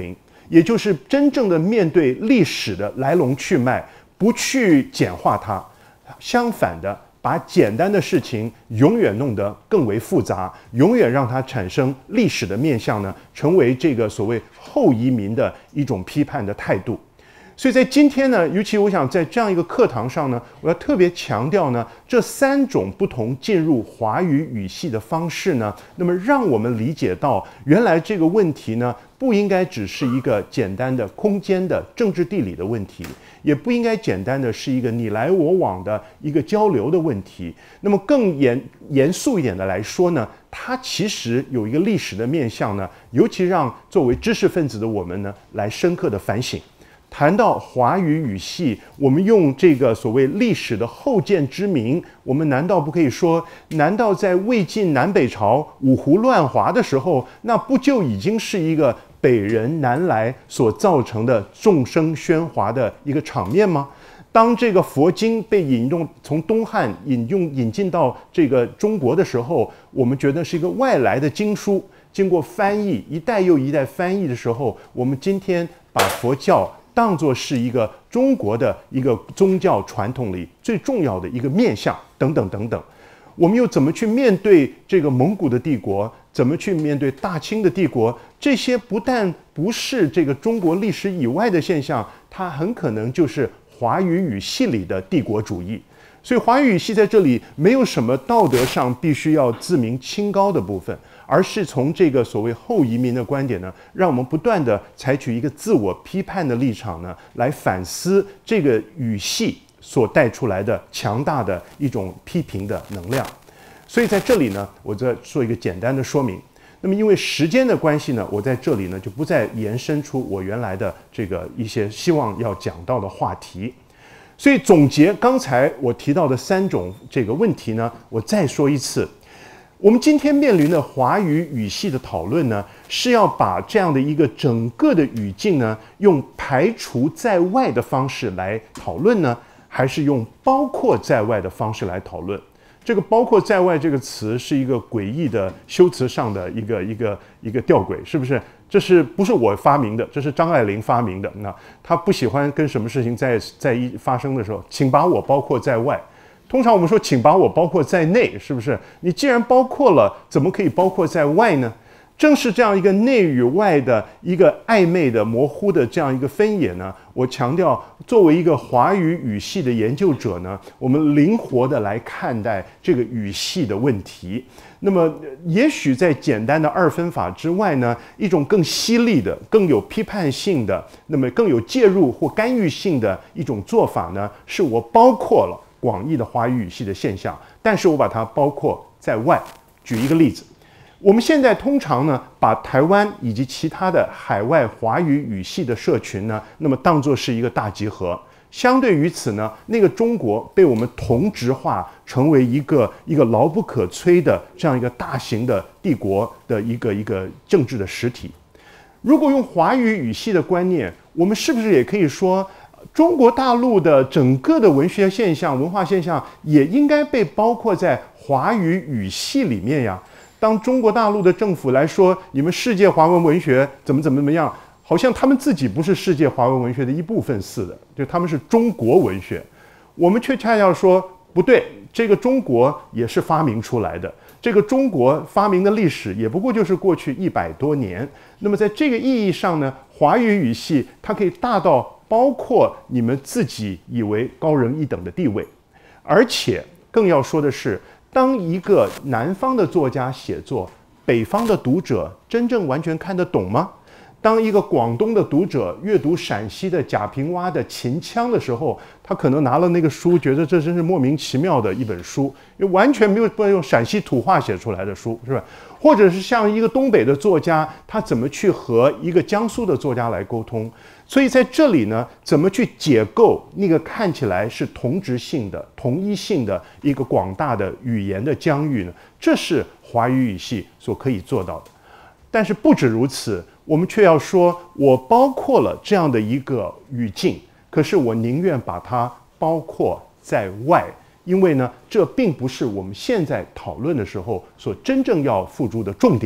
也就是真正的面对历史的来龙去脉，不去简化它，相反的，把简单的事情永远弄得更为复杂，永远让它产生历史的面向呢，成为这个所谓后移民的一种批判的态度。所以在今天呢，尤其我想在这样一个课堂上呢，我要特别强调呢，这三种不同进入华语语系的方式呢，那么让我们理解到，原来这个问题呢，不应该只是一个简单的空间的政治地理的问题，也不应该简单的是一个你来我往的一个交流的问题。那么更严严肃一点的来说呢，它其实有一个历史的面向呢，尤其让作为知识分子的我们呢，来深刻的反省。谈到华语语系，我们用这个所谓历史的后见之明，我们难道不可以说，难道在魏晋南北朝五胡乱华的时候，那不就已经是一个北人南来所造成的众声喧哗的一个场面吗？当这个佛经被引用从东汉引用引进到这个中国的时候，我们觉得是一个外来的经书，经过翻译一代又一代翻译的时候，我们今天把佛教当作是一个中国的一个宗教传统里最重要的一个面向，等等等等。我们又怎么去面对这个蒙古的帝国？怎么去面对大清的帝国？这些不但不是这个中国历史以外的现象，它很可能就是华语语系里的帝国主义。所以华语语系在这里没有什么道德上必须要自鸣清高的部分，而是从这个所谓后移民的观点呢，让我们不断的采取一个自我批判的立场呢，来反思这个语系所带出来的强大的一种批评的能量。所以在这里呢，我再做一个简单的说明。那么因为时间的关系呢，我在这里呢就不再延伸出我原来的这个一些希望要讲到的话题。所以总结刚才我提到的三种这个问题呢，我再说一次。我们今天面临的华语语系的讨论呢，是要把这样的一个整个的语境呢，用排除在外的方式来讨论呢，还是用包括在外的方式来讨论？这个包括在外这个词是一个诡异的修辞上的一个一个一个吊诡，是不是？这是不是我发明的？这是张爱玲发明的。那她不喜欢跟什么事情在在一发生的时候，请把我包括在外。通常我们说，请把我包括在内，是不是？你既然包括了，怎么可以包括在外呢？正是这样一个内与外的一个暧昧的、模糊的这样一个分野呢，我强调，作为一个华语语系的研究者呢，我们灵活的来看待这个语系的问题。那么，也许在简单的二分法之外呢，一种更犀利的、更有批判性的、那么更有介入或干预性的一种做法呢，是我包括了广义的华语语系的现象，但是我把它包括在外。举一个例子。我们现在通常呢，把台湾以及其他的海外华语语系的社群呢，那么当作是一个大集合。相对于此呢，那个中国被我们同质化，成为一个一个牢不可摧的这样一个大型的帝国的一个一个政治的实体。如果用华语语系的观念，我们是不是也可以说，中国大陆的整个的文学现象、文化现象也应该被包括在华语语系里面呀？当中国大陆的政府来说，你们世界华文文学怎么怎么怎么样，好像他们自己不是世界华文文学的一部分似的，就他们是中国文学。我们却恰恰说不对，这个中国也是发明出来的，这个中国发明的历史也不过就是过去一百多年。那么在这个意义上呢，华语语系它可以大到包括你们自己以为高人一等的地位，而且更要说的是，当一个南方的作家写作，北方的读者真正完全看得懂吗？当一个广东的读者阅读陕西的贾平凹的《秦腔》的时候，他可能拿了那个书，觉得这真是莫名其妙的一本书，因为完全没有不能用陕西土话写出来的书，是吧？或者是像一个东北的作家，他怎么去和一个江苏的作家来沟通？所以在这里呢，怎么去解构那个看起来是同质性的、同一性的一个广大的语言的疆域呢？这是华语语系所可以做到的。但是不止如此，我们却要说，我包括了这样的一个语境，可是我宁愿把它包括在外，因为呢，这并不是我们现在讨论的时候所真正要付诸的重点。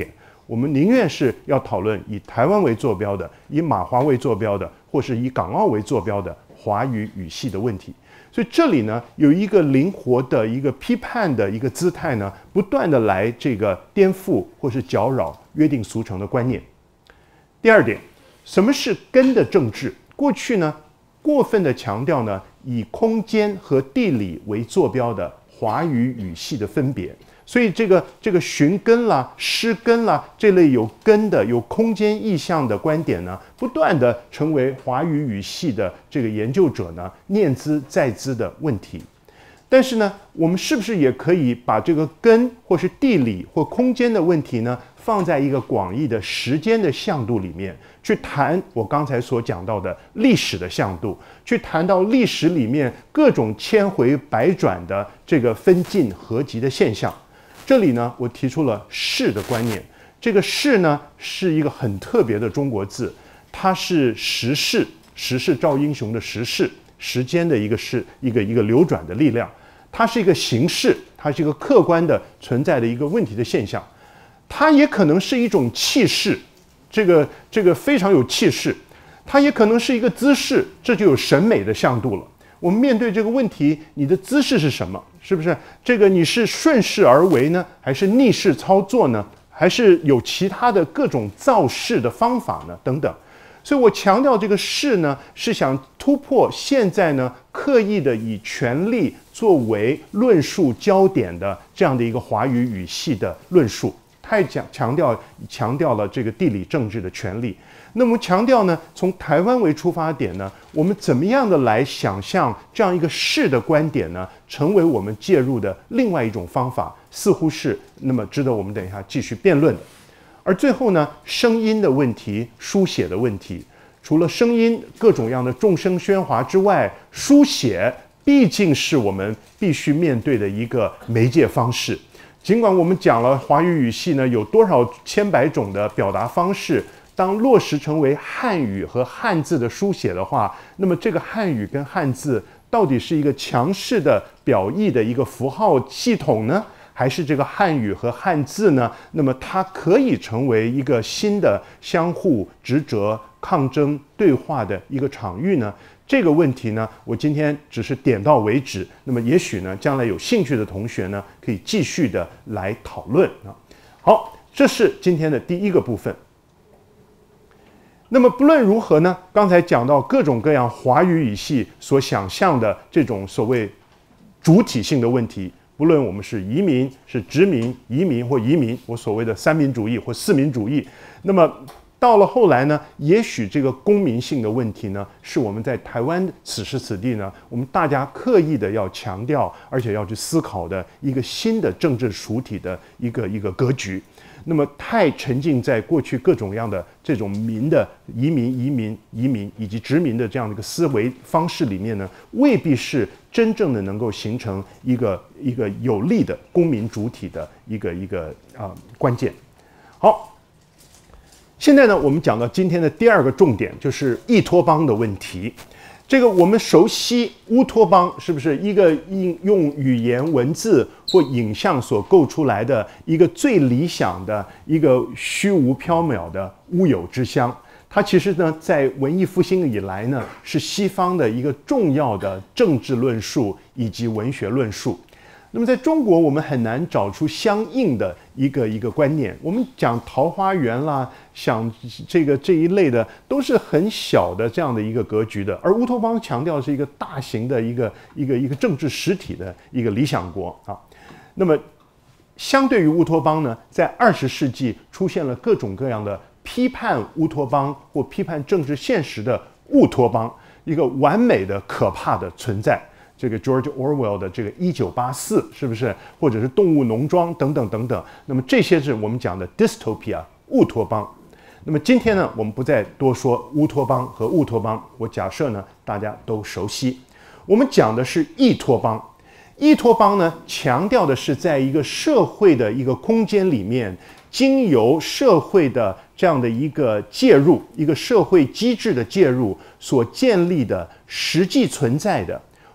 我们宁愿是要讨论以台湾为坐标的、以马华为坐标的，或是以港澳为坐标的华语语系的问题。所以这里呢，有一个灵活的一个批判的一个姿态呢，不断的来这个颠覆或是搅扰约定俗成的观念。第二点，什么是根的政治？过去呢，过分的强调呢，以空间和地理为坐标的华语语系的分别。所以这个这个寻根啦、失根啦这类有根的、有空间意象的观点呢，不断的成为华语语系的这个研究者呢念兹在兹的问题。但是呢，我们是不是也可以把这个根或是地理或空间的问题呢，放在一个广义的时间的向度里面去谈我刚才所讲到的历史的向度，去谈到历史里面各种千回百转的这个分进合集的现象。这里呢，我提出了世的观念。这个世呢，是一个很特别的中国字，它是时势，时势造英雄的时势，时间的一个是一个一个流转的力量。它是一个形式，它是一个客观的存在的一个问题的现象。它也可能是一种气势，这个这个非常有气势。它也可能是一个姿势，这就有审美的向度了。我们面对这个问题，你的姿势是什么？是不是这个你是顺势而为呢，还是逆势操作呢？还是有其他的各种造势的方法呢？等等。所以我强调这个势呢，是想突破现在呢刻意的以权力作为论述焦点的这样的一个华语语系的论述，太强强调强调了这个地理政治的权利。那么强调呢，从台湾为出发点呢，我们怎么样的来想象这样一个势的观点呢，成为我们介入的另外一种方法，似乎是那么值得我们等一下继续辩论的。而最后呢，声音的问题、书写的问题，除了声音各种样的众声喧哗之外，书写毕竟是我们必须面对的一个媒介方式。尽管我们讲了华语语系呢有多少千百种的表达方式，当落实成为汉语和汉字的书写的话，那么这个汉语跟汉字到底是一个强势的表意的一个符号系统呢，还是这个汉语和汉字呢？那么它可以成为一个新的相互执着、抗争、对话的一个场域呢？这个问题呢，我今天只是点到为止。那么也许呢，将来有兴趣的同学呢，可以继续的来讨论啊。好，这是今天的第一个部分。那么不论如何呢，刚才讲到各种各样华语语系所想象的这种所谓主体性的问题，不论我们是移民、是殖民、移民或移民，我所谓的三民主义或四民主义，那么到了后来呢，也许这个公民性的问题呢，是我们在台湾此时此地呢，我们大家刻意的要强调，而且要去思考的一个新的政治属体的一个一个格局。那么太沉浸在过去各种各样的这种民的移民、移民、移民以及殖民的这样的一个思维方式里面呢，未必是真正的能够形成一个一个有力的公民主体的一个一个啊、呃、关键。好，现在呢，我们讲到今天的第二个重点，就是异托邦的问题。这个我们熟悉乌托邦，是不是一个用语言文字或影像所构出来的一个最理想的一个虚无缥缈的乌有之乡？它其实呢，在文艺复兴以来呢，是西方的一个重要的政治论述以及文学论述。那么在中国，我们很难找出相应的一个一个观念。我们讲桃花源啦，想这个这一类的，都是很小的这样的一个格局的。而乌托邦强调是一个大型的一个一个一个政治实体的一个理想国啊。那么，相对于乌托邦呢，在二十世纪出现了各种各样的批判乌托邦或批判政治现实的乌托邦，一个完美的可怕的存在。这个 George Orwell 的这个一九八四是不是，或者是动物农庄等等等等，那么这些是我们讲的 dystopia 乌托邦。那么今天呢，我们不再多说乌托邦和乌托邦，我假设呢大家都熟悉，我们讲的是异托邦。异托邦呢，强调的是在一个社会的一个空间里面，经由社会的这样的一个介入，一个社会机制的介入所建立的实际存在的，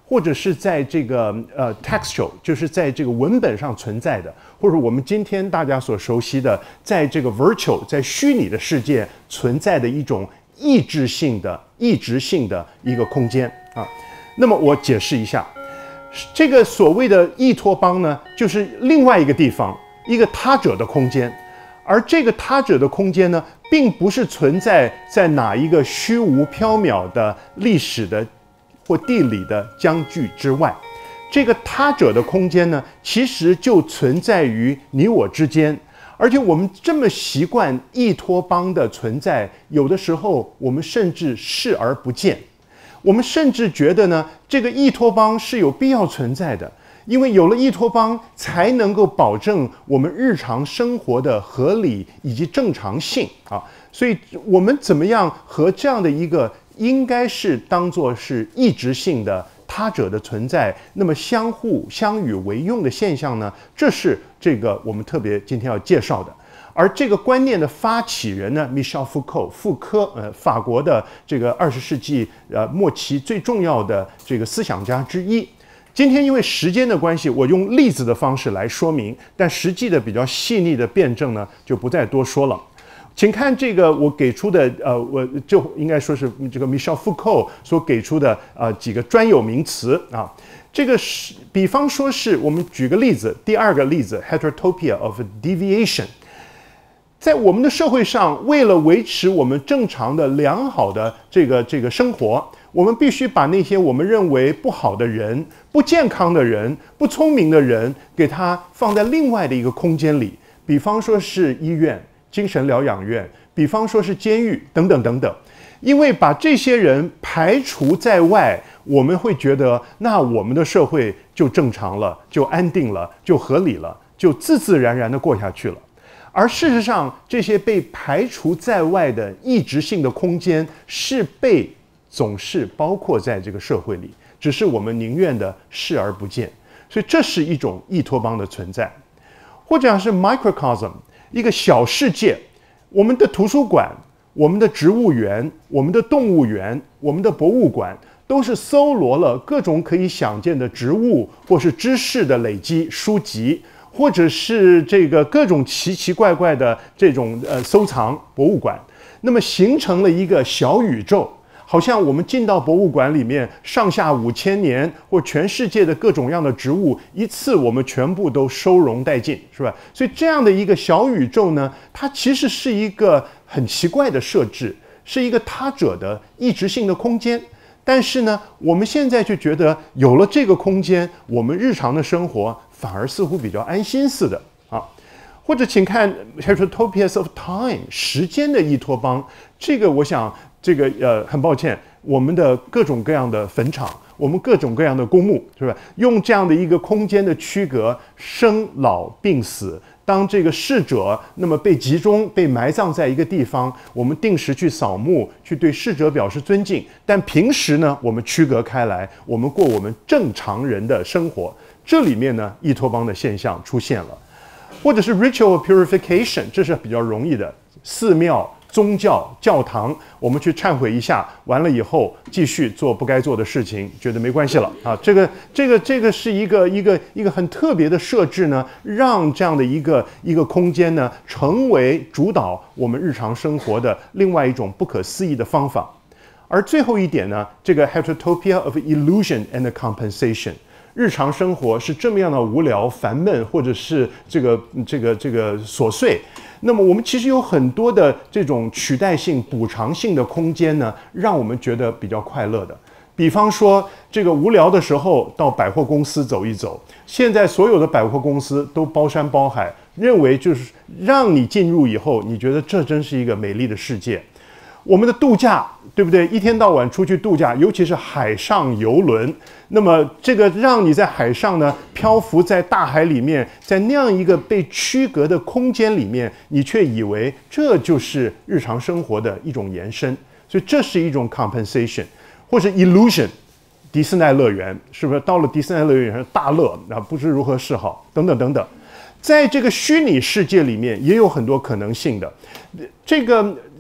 或者是在这个呃 textual， 就是在这个文本上存在的，或者我们今天大家所熟悉的，在这个 virtual， 在虚拟的世界存在的一种意志性的、意志性的一个空间啊。那么我解释一下，这个所谓的异托邦呢，就是另外一个地方，一个他者的空间，而这个他者的空间呢，并不是存在在哪一个虚无缥缈的历史的或地理的疆距之外，这个他者的空间呢，其实就存在于你我之间。而且我们这么习惯异托邦的存在，有的时候我们甚至视而不见。我们甚至觉得呢，这个异托邦是有必要存在的，因为有了异托邦，才能够保证我们日常生活的合理以及正常性啊。所以我们怎么样和这样的一个应该是当作是异质性的他者的存在，那么相互相与为用的现象呢？这是这个我们特别今天要介绍的。而这个观念的发起人呢 ，Michel Foucault， 傅科，呃，法国的这个二十世纪呃末期最重要的这个思想家之一。今天因为时间的关系，我用例子的方式来说明，但实际的比较细腻的辩证呢，就不再多说了。请看这个我给出的，呃，我就应该说是这个 Michel Foucault 所给出的呃几个专有名词啊。这个是，比方说是我们举个例子，第二个例子 heterotopia of deviation。在我们的社会上，为了维持我们正常的良好的这个这个生活，我们必须把那些我们认为不好的人、不健康的人、不聪明的人，给他放在另外的一个空间里，比方说是医院、精神疗养院，比方说是监狱等等等等。因为把这些人排除在外，我们会觉得那我们的社会就正常了，就安定了，就合理了，就自自然然地过下去了。而事实上，这些被排除在外的异质性的空间是被总是包括在这个社会里，只是我们宁愿的视而不见。所以这是一种异托邦的存在，或者是 microcosm， 一个小世界。我们的图书馆、我们的植物园、我们的动物园、我们的博物馆，都是搜罗了各种可以想见的植物或是知识的累积书籍，或者是这个各种奇奇怪怪的这种呃收藏博物馆，那么形成了一个小宇宙，好像我们进到博物馆里面，上下五千年或全世界的各种样的植物，一次我们全部都收容殆尽，是吧？所以这样的一个小宇宙呢，它其实是一个很奇怪的设置，是一个他者的异质性的空间。但是呢，我们现在就觉得有了这个空间，我们日常的生活反而似乎比较安心似的啊。或者请看 heterotopias of time， 时间的异托邦。这个我想，这个呃，很抱歉，我们的各种各样的坟场，我们各种各样的公墓，是吧？用这样的一个空间的区隔，生老病死。当这个逝者那么被集中、被埋葬在一个地方，我们定时去扫墓，去对逝者表示尊敬。但平时呢，我们区隔开来，我们过我们正常人的生活。这里面呢，异托邦的现象出现了，或者是 ritual purification， 这是比较容易的，寺庙、宗教、教堂，我们去忏悔一下，完了以后继续做不该做的事情，觉得没关系了啊。这个这个这个是一个一个一个很特别的设置呢，让这样的一个一个空间呢，成为主导我们日常生活的另外一种不可思议的方法。而最后一点呢，这个 heterotopia of illusion and compensation。日常生活是这么样的无聊、烦闷，或者是这个这个这个琐碎。那么我们其实有很多的这种取代性、补偿性的空间呢，让我们觉得比较快乐的。比方说，这个无聊的时候到百货公司走一走。现在所有的百货公司都包山包海，认为就是让你进入以后，你觉得这真是一个美丽的世界。我们的度假，对不对？一天到晚出去度假，尤其是海上游轮，那么这个让你在海上呢漂浮在大海里面，在那样一个被区隔的空间里面，你却以为这就是日常生活的一种延伸，所以这是一种 compensation 或者 illusion。迪士尼乐园是不是到了迪士尼乐园大乐啊，不知如何是好，等等等等。在这个虚拟世界里面也有很多可能性的，这个。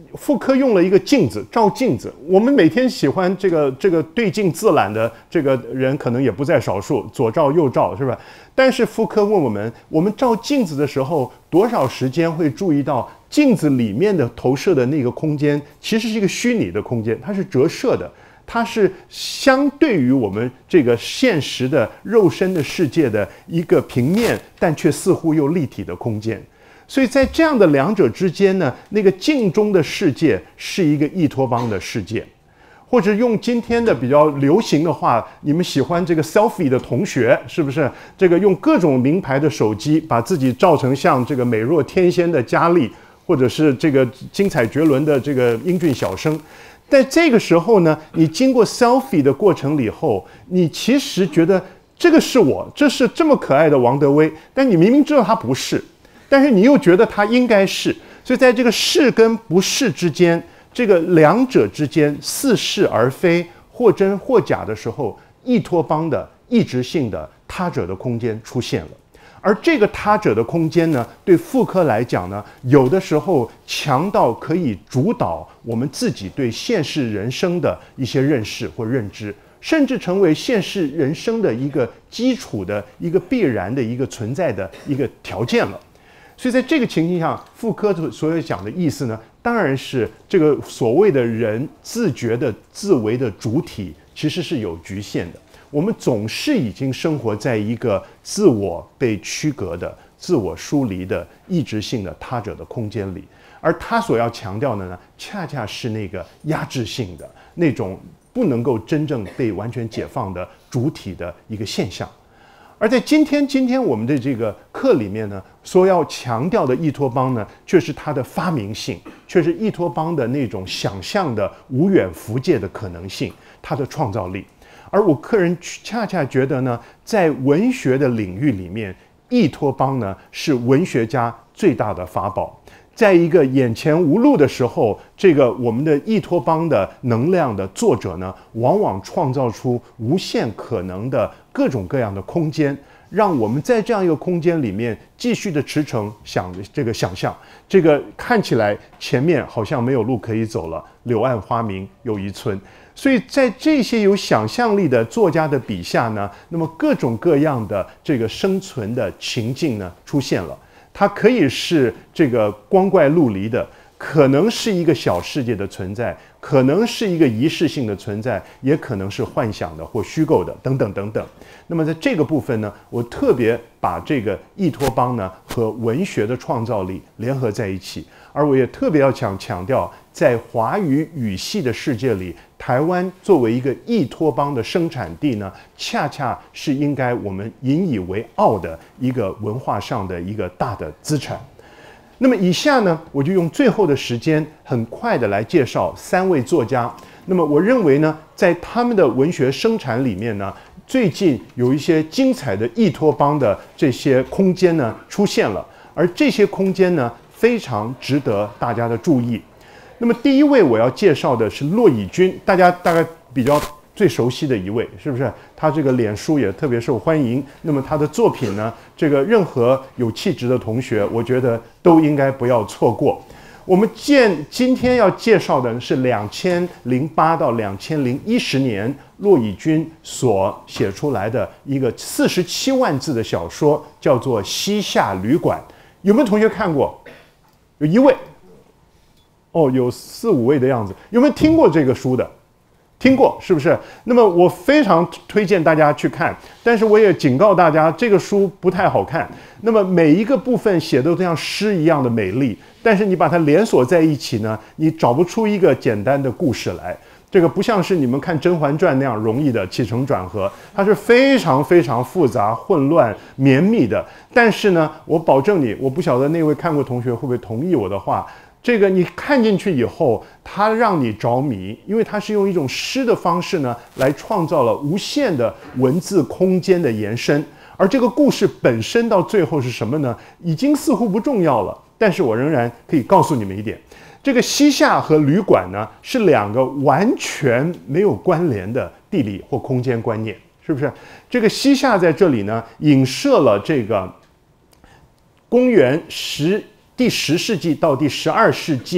傅柯用了一个镜子，照镜子。我们每天喜欢这个这个对镜自览的这个人，可能也不在少数，左照右照，是吧？但是傅柯问我们，我们照镜子的时候，多少时间会注意到镜子里面的投射的那个空间，其实是一个虚拟的空间，它是折射的，它是相对于我们这个现实的肉身的世界的一个平面，但却似乎又立体的空间。所以在这样的两者之间呢，那个镜中的世界是一个异托邦的世界，或者用今天的比较流行的话，你们喜欢这个 selfie 的同学，是不是？这个用各种名牌的手机，把自己照成像这个美若天仙的佳丽，或者是这个精彩绝伦的这个英俊小生。在这个时候呢，你经过 selfie 的过程里后，你其实觉得这个是我，这是这么可爱的王德威，但你明明知道他不是。但是你又觉得它应该是，所以在这个是跟不是之间，这个两者之间似是而非、或真或假的时候，异托邦的异质性的他者的空间出现了。而这个他者的空间呢，对傅柯来讲呢，有的时候强到可以主导我们自己对现世人生的一些认识或认知，甚至成为现世人生的一个基础的一个必然的一个存在的一个条件了。所以在这个情形下，傅柯所有讲的意思呢，当然是这个所谓的人自觉的自为的主体其实是有局限的。我们总是已经生活在一个自我被区隔的、自我疏离的、异质性的他者的空间里，而他所要强调的呢，恰恰是那个压制性的、那种不能够真正被完全解放的主体的一个现象。而在今天，今天我们的这个课里面呢，所要强调的异托邦呢，却是它的发明性，却是异托邦的那种想象的无远弗届的可能性，它的创造力。而我个人恰恰觉得呢，在文学的领域里面，异托邦呢是文学家最大的法宝。在一个眼前无路的时候，这个我们的异托邦的能量的作者呢，往往创造出无限可能的各种各样的空间，让我们在这样一个空间里面继续的驰骋想这个想象，这个看起来前面好像没有路可以走了，柳暗花明又一村。所以在这些有想象力的作家的笔下呢，那么各种各样的这个生存的情境呢出现了。它可以是这个光怪陆离的，可能是一个小世界的存在，可能是一个仪式性的存在，也可能是幻想的或虚构的，等等等等。那么在这个部分呢，我特别把这个异托邦呢和文学的创造力联合在一起，而我也特别要强强调，在华语语系的世界里，台湾作为一个异托邦的生产地呢，恰恰是应该我们引以为傲的一个文化上的一个大的资产。那么以下呢，我就用最后的时间很快的来介绍三位作家。那么我认为呢，在他们的文学生产里面呢，最近有一些精彩的异托邦的这些空间呢出现了，而这些空间呢非常值得大家的注意。那么第一位我要介绍的是骆以军，大家大概比较最熟悉的一位，是不是？他这个脸书也特别受欢迎。那么他的作品呢，这个任何有气质的同学，我觉得都应该不要错过。我们见今天要介绍的是两千零八到两千零一十年骆以军所写出来的一个四十七万字的小说，叫做《西夏旅馆》。有没有同学看过？有一位。哦，有四五位的样子。有没有听过这个书的？听过，是不是？那么我非常推荐大家去看，但是我也警告大家，这个书不太好看。那么每一个部分写的都像诗一样的美丽，但是你把它连锁在一起呢，你找不出一个简单的故事来。这个不像是你们看《甄嬛传》那样容易的起承转合，它是非常非常复杂、混乱、绵密的。但是呢，我保证你，我不晓得那位看过同学会不会同意我的话。这个你看进去以后，它让你着迷，因为它是用一种诗的方式呢，来创造了无限的文字空间的延伸。而这个故事本身到最后是什么呢？已经似乎不重要了。但是我仍然可以告诉你们一点，这个西夏和旅馆呢，是两个完全没有关联的地理或空间观念，是不是？这个西夏在这里呢，影射了这个公元十。第十世纪到第十二世纪呢，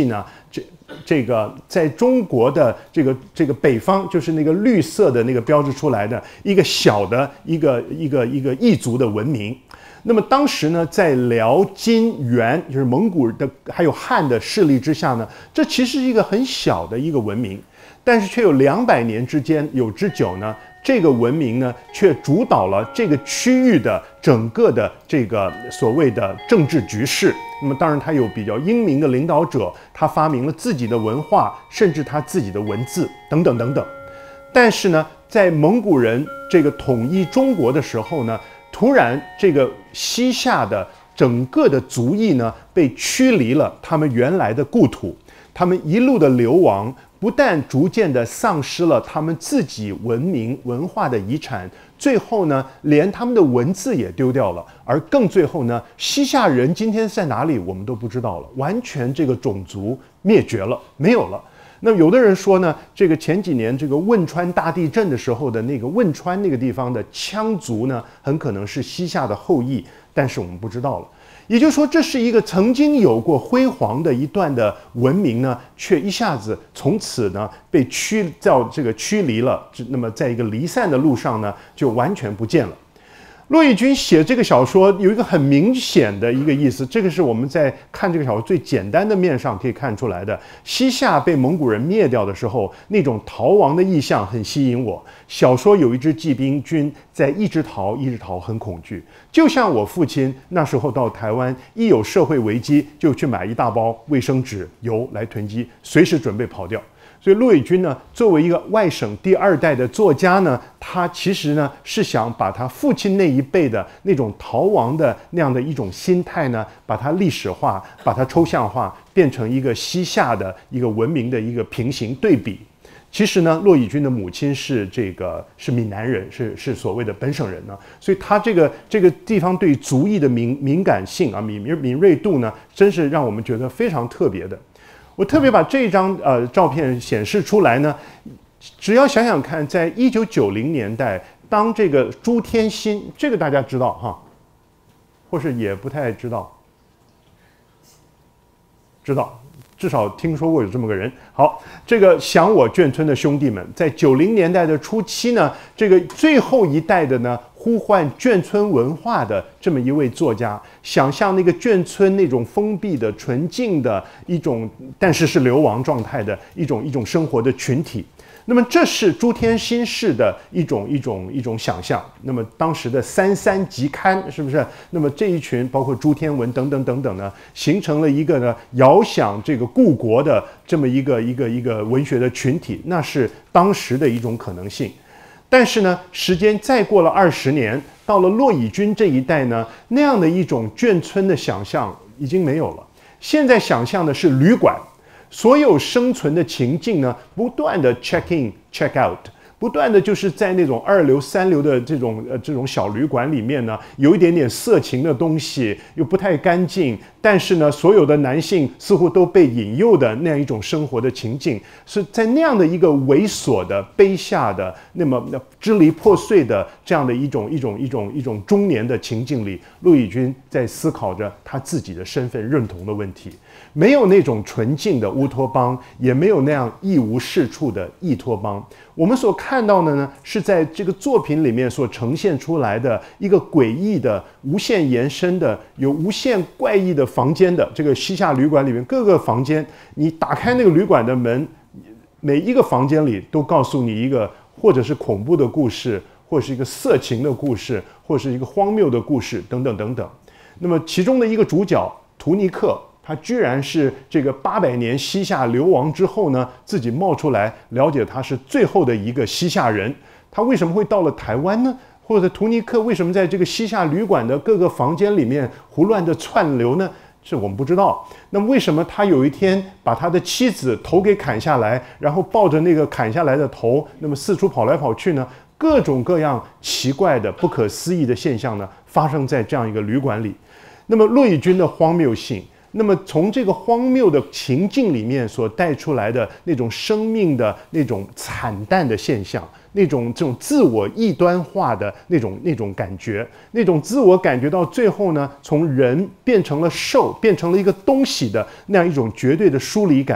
这这个在中国的这个这个北方，就是那个绿色的那个标志出来的一个小的一个一个一个异族的文明。那么当时呢，在辽、金、元，就是蒙古的还有汉的势力之下呢，这其实是一个很小的一个文明，但是却有两百年之间有之久呢。这个文明呢，却主导了这个区域的整个的这个所谓的政治局势。那么，当然他有比较英明的领导者，他发明了自己的文化，甚至他自己的文字等等等等。但是呢，在蒙古人这个统一中国的时候呢，突然这个西夏的整个的族裔呢，被驱离了他们原来的故土，他们一路的流亡。不但逐渐的丧失了他们自己文明文化的遗产，最后呢，连他们的文字也丢掉了。而更最后呢，西夏人今天在哪里，我们都不知道了，完全这个种族灭绝了，没有了。那有的人说呢，这个前几年这个汶川大地震的时候的那个汶川那个地方的羌族呢，很可能是西夏的后裔，但是我们不知道了。也就是说，这是一个曾经有过辉煌的一段的文明呢，却一下子从此呢被驱到这个驱离了。那么，在一个离散的路上呢，就完全不见了。骆以军写这个小说有一个很明显的一个意思，这个是我们在看这个小说最简单的面上可以看出来的。西夏被蒙古人灭掉的时候，那种逃亡的意象很吸引我。小说有一支骑兵军在一直逃一直逃，很恐惧，就像我父亲那时候到台湾，一有社会危机就去买一大包卫生纸油来囤积，随时准备跑掉。所以骆以军呢，作为一个外省第二代的作家呢，他其实呢是想把他父亲那一辈的那种逃亡的那样的一种心态呢，把它历史化，把它抽象化，变成一个西夏的一个文明的一个平行对比。其实呢，骆以军的母亲是这个是闽南人，是是所谓的本省人呢，所以他这个这个地方对族裔的敏敏感性啊，敏敏锐度呢，真是让我们觉得非常特别的。我特别把这张呃照片显示出来呢，只要想想看，在一九九零年代，当这个朱天心，这个大家知道哈，或是也不太知道，知道，至少听说过有这么个人。好，这个想我眷村的兄弟们，在九零年代的初期呢，这个最后一代的呢，呼唤眷村文化的这么一位作家，想象那个眷村那种封闭的、纯净的一种，但是是流亡状态的一种一种生活的群体。那么这是朱天心式的一种一种一种想象。那么当时的三三集刊是不是？那么这一群包括朱天文等等等等呢，形成了一个呢遥想这个故国的这么一个一个一个文学的群体，那是当时的一种可能性。但是呢，时间再过了二十年，到了骆以军这一代呢，那样的一种眷村的想象已经没有了。现在想象的是旅馆，所有生存的情境呢，不断的 check in check out， 不断的就是在那种二流三流的这种呃这种小旅馆里面呢，有一点点色情的东西，又不太干净，但是呢，所有的男性似乎都被引诱的那样一种生活的情境，是在那样的一个猥琐的、卑下的、那么支离破碎的这样的一种一种一种一种中年的情境里，骆以军在思考着他自己的身份认同的问题。没有那种纯净的乌托邦，也没有那样一无是处的异托邦。我们所看到的呢，是在这个作品里面所呈现出来的一个诡异的、无限延伸的、有无限怪异的房间的这个西夏旅馆里面各个房间，你打开那个旅馆的门，每一个房间里都告诉你一个或者是恐怖的故事，或者是一个色情的故事，或者是一个荒谬的故事，等等等等。那么其中的一个主角图尼克，他居然是这个八百年西夏流亡之后呢，自己冒出来了解他是最后的一个西夏人。他为什么会到了台湾呢？或者图尼克为什么在这个西夏旅馆的各个房间里面胡乱的窜流呢？这我们不知道。那么为什么他有一天把他的妻子头给砍下来，然后抱着那个砍下来的头，那么四处跑来跑去呢？各种各样奇怪的、不可思议的现象呢，发生在这样一个旅馆里。那么骆以军的荒谬性，那么从这个荒谬的情境里面所带出来的那种生命的那种惨淡的现象，那种这种自我异端化的那种那种感觉，那种自我感觉到最后呢，从人变成了兽，变成了一个东西的那样一种绝对的疏离感。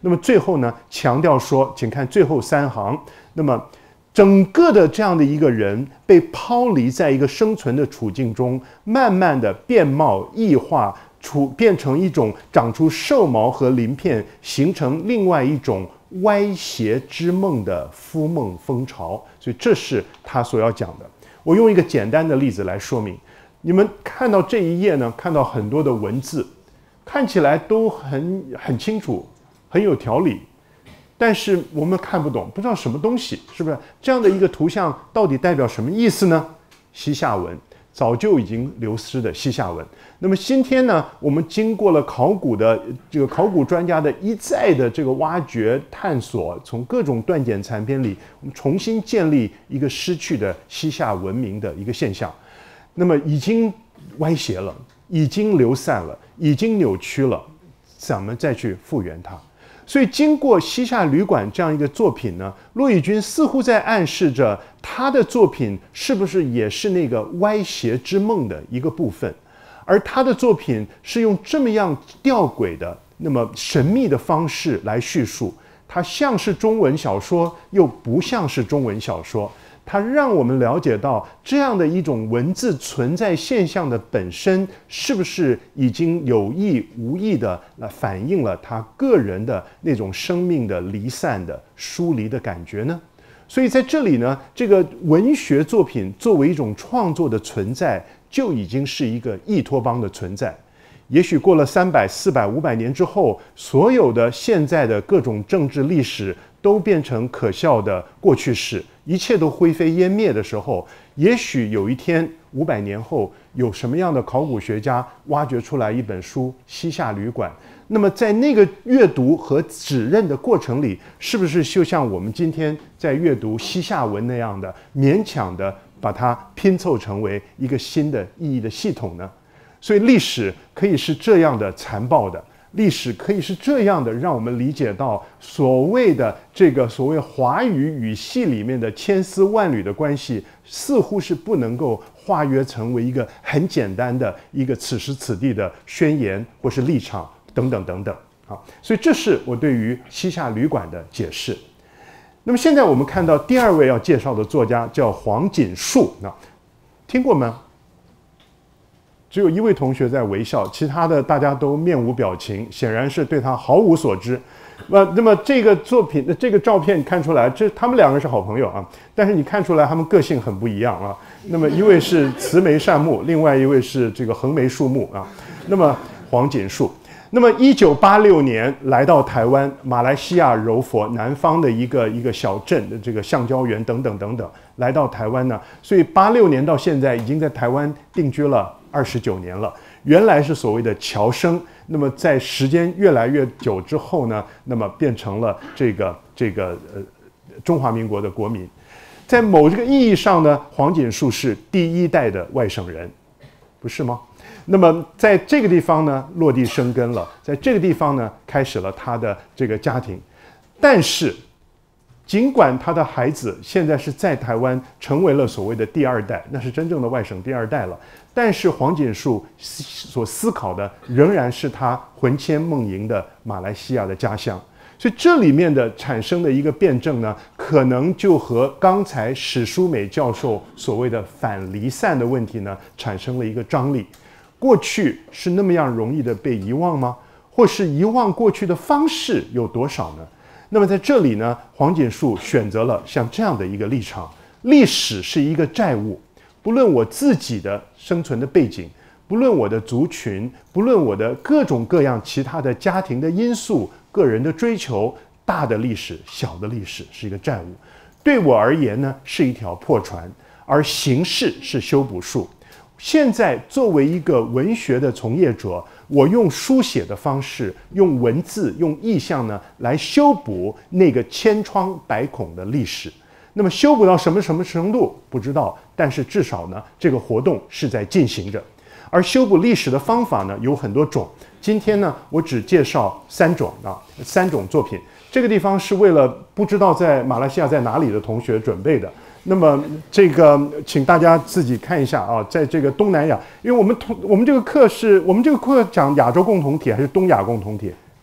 那么最后呢，强调说，请看最后三行，那么整个的这样的一个人被抛离在一个生存的处境中，慢慢的变貌异化，处变成一种长出兽毛和鳞片，形成另外一种歪斜之梦的夫梦风潮。所以这是他所要讲的。我用一个简单的例子来说明。你们看到这一页呢，看到很多的文字，看起来都很很清楚，很有条理，但是我们看不懂，不知道什么东西，是不是？这样的一个图像到底代表什么意思呢？西夏文，早就已经流失的西夏文。那么今天呢，我们经过了考古的这个考古专家的一再的这个挖掘探索，从各种断简残篇里，我们重新建立一个失去的西夏文明的一个现象。那么已经歪斜了，已经流散了，已经扭曲了，怎么再去复原它？所以经过《西夏旅馆》这样一个作品呢，骆以军似乎在暗示着他的作品是不是也是那个歪斜之梦的一个部分，而他的作品是用这么样吊诡的、那么神秘的方式来叙述，它像是中文小说，又不像是中文小说。它让我们了解到这样的一种文字存在现象的本身，是不是已经有意无意的来反映了他个人的那种生命的离散的疏离的感觉呢？所以在这里呢，这个文学作品作为一种创作的存在，就已经是一个异托邦的存在。也许过了三百、四百、五百年之后，所有的现在的各种政治历史都变成可笑的过去式，一切都灰飞烟灭的时候，也许有一天五百年后，有什么样的考古学家挖掘出来一本书《西夏旅馆》，那么在那个阅读和指认的过程里，是不是就像我们今天在阅读西夏文那样的勉强的把它拼凑成为一个新的意义的系统呢？所以历史可以是这样的残暴的，历史可以是这样的，让我们理解到所谓的这个所谓华语语系里面的千丝万缕的关系，似乎是不能够化约成为一个很简单的一个此时此地的宣言或是立场等等等等。好，所以这是我对于西夏旅馆的解释。那么现在我们看到第二位要介绍的作家叫黄锦树，那听过吗？只有一位同学在微笑，其他的大家都面无表情，显然是对他毫无所知。那那么这个作品的这个照片看出来，这他们两个是好朋友啊，但是你看出来他们个性很不一样啊。那么一位是慈眉善目，另外一位是这个横眉竖目啊。那么黄锦树，那么一九八六年来到台湾，马来西亚柔佛南方的一个一个小镇的这个橡胶园等等等等，来到台湾呢，所以八六年到现在已经在台湾定居了二十九年了。原来是所谓的侨生，那么在时间越来越久之后呢，那么变成了这个这个呃中华民国的国民。在某这个意义上呢，黄锦树是第一代的外省人，不是吗？那么在这个地方呢，落地生根了，在这个地方呢，开始了他的这个家庭。但是尽管他的孩子现在是在台湾成为了所谓的第二代，那是真正的外省第二代了，但是黄锦树所思考的仍然是他魂牵梦萦的马来西亚的家乡。所以这里面的产生的一个辩证呢，可能就和刚才史书美教授所谓的反离散的问题呢，产生了一个张力。过去是那么样容易的被遗忘吗？或是遗忘过去的方式有多少呢？那么在这里呢，黄锦树选择了像这样的一个立场：历史是一个债务，不论我自己的生存的背景，不论我的族群，不论我的各种各样其他的家庭的因素、个人的追求，大的历史、小的历史是一个债务。对我而言呢，是一条破船，而形式是修补术。现在作为一个文学的从业者，我用书写的方式，用文字、用意象呢，来修补那个千疮百孔的历史。那么修补到什么什么程度不知道，但是至少呢，这个活动是在进行着。而修补历史的方法呢，有很多种。今天呢，我只介绍三种啊，三种作品。这个地方是为了不知道在马来西亚在哪里的同学准备的。那么这个，请大家自己看一下啊，在这个东南亚，因为我们同我们这个课是我们这个课讲亚洲共同体还是东亚共同体？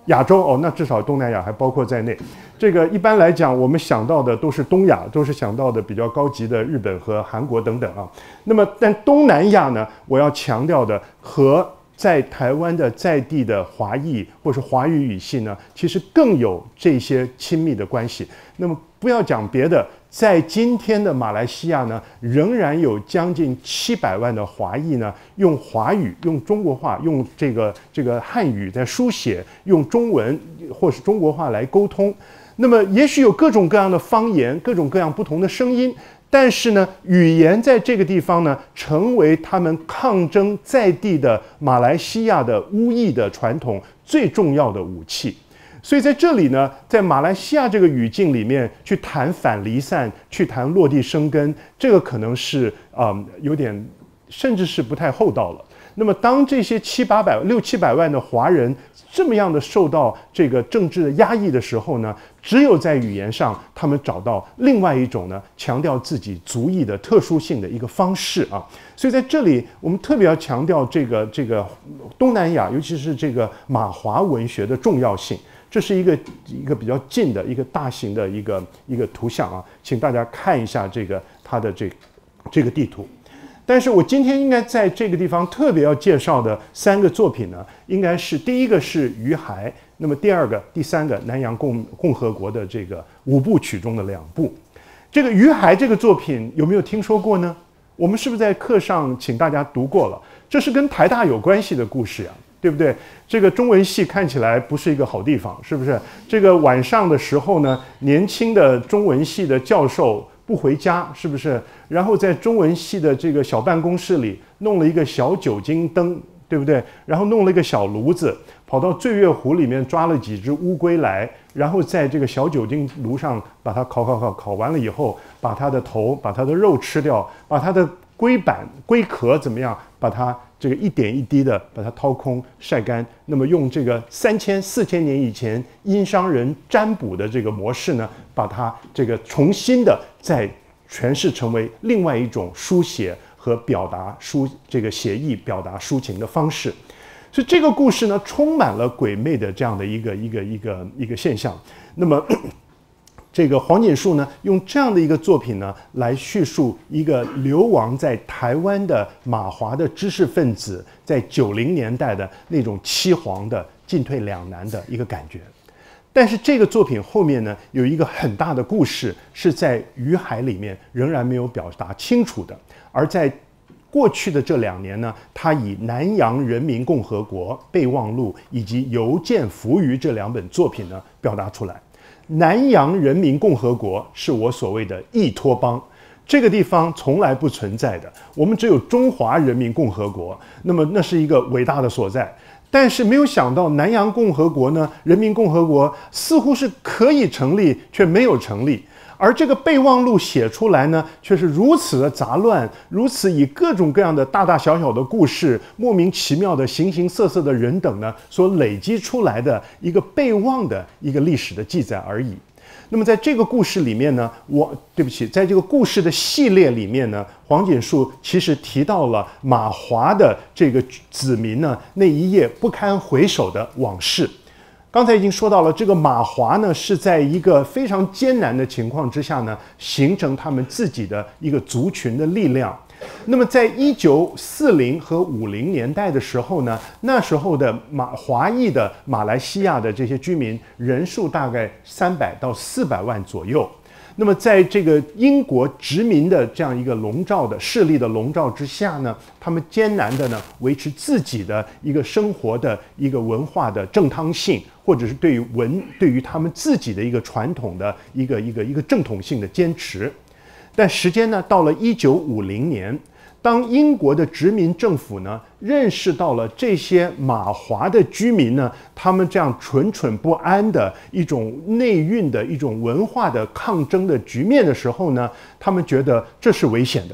亚洲哦，那至少东南亚还包括在内。这个一般来讲，我们想到的都是东亚，都是想到的比较高级的日本和韩国等等啊。那么，但东南亚呢，我要强调的和在台湾的在地的华裔或是华语语系呢，其实更有这些亲密的关系。那么不要讲别的，在今天的马来西亚呢，仍然有将近七百万的华裔呢，用华语、用中国话、用这个这个汉语在书写，用中文或是中国话来沟通。那么也许有各种各样的方言，各种各样不同的声音。但是呢，语言在这个地方呢，成为他们抗争在地的马来西亚的巫裔的传统最重要的武器。所以在这里呢，在马来西亚这个语境里面去谈反离散，去谈落地生根，这个可能是啊、呃、有点，甚至是不太厚道了。那么当这些七八百、六七百万的华人这么样的受到这个政治的压抑的时候呢，只有在语言上，他们找到另外一种呢，强调自己族裔的特殊性的一个方式啊。所以在这里，我们特别要强调这个这个东南亚，尤其是这个马华文学的重要性。这是一个一个比较近的一个大型的一个一个图像啊，请大家看一下这个它的这这个地图。但是我今天应该在这个地方特别要介绍的三个作品呢，应该是第一个是《鱼孩》，那么第二个、第三个南洋共共和国的这个五部曲中的两部。这个《鱼孩》这个作品有没有听说过呢？我们是不是在课上请大家读过了？这是跟台大有关系的故事呀、啊，对不对？这个中文系看起来不是一个好地方，是不是？这个晚上的时候呢，年轻的中文系的教授不回家，是不是？然后在中文系的这个小办公室里弄了一个小酒精灯，对不对？然后弄了一个小炉子，跑到醉月湖里面抓了几只乌龟来，然后在这个小酒精炉上把它烤烤烤，烤完了以后，把它的头、把它的肉吃掉，把它的龟板、龟壳怎么样？把它这个一点一滴的把它掏空、晒干。那么用这个三千、四千年以前殷商人占卜的这个模式呢，把它这个重新的再诠释成为另外一种书写和表达书这个写意表达抒情的方式。所以这个故事呢，充满了鬼魅的这样的一个一个一个一个现象。那么这个黄锦树呢，用这样的一个作品呢，来叙述一个流亡在台湾的马华的知识分子在九零年代的那种凄惶的进退两难的一个感觉。但是这个作品后面呢，有一个很大的故事，是在《鱼海》里面仍然没有表达清楚的。而在过去的这两年呢，他以南洋人民共和国备忘录以及邮件浮鱼这两本作品呢，表达出来。南洋人民共和国是我所谓的异托邦，这个地方从来不存在的，我们只有中华人民共和国，那么那是一个伟大的所在。但是没有想到南洋共和国呢，人民共和国似乎是可以成立，却没有成立。而这个备忘录写出来呢，却是如此的杂乱，如此以各种各样的大大小小的故事，莫名其妙的形形色色的人等呢，所累积出来的一个备忘的一个历史的记载而已。那么在这个故事里面呢，我对不起，在这个故事的系列里面呢，黄锦树其实提到了马华的这个子民呢那一页不堪回首的往事。刚才已经说到了，这个马华呢是在一个非常艰难的情况之下呢，形成他们自己的一个族群的力量。那么在一九四零和五零年代的时候呢，那时候的马华裔的马来西亚的这些居民人数大概三百到四百万左右。那么在这个英国殖民的这样一个笼罩的势力的笼罩之下呢，他们艰难的呢维持自己的一个生活的一个文化的正当性，或者是对于文对于他们自己的一个传统的一个一个一个正统性的坚持。但时间呢到了一九五零年，当英国的殖民政府呢认识到了这些马华的居民呢，他们这样蠢蠢不安的一种内蕴的一种文化的抗争的局面的时候呢，他们觉得这是危险的。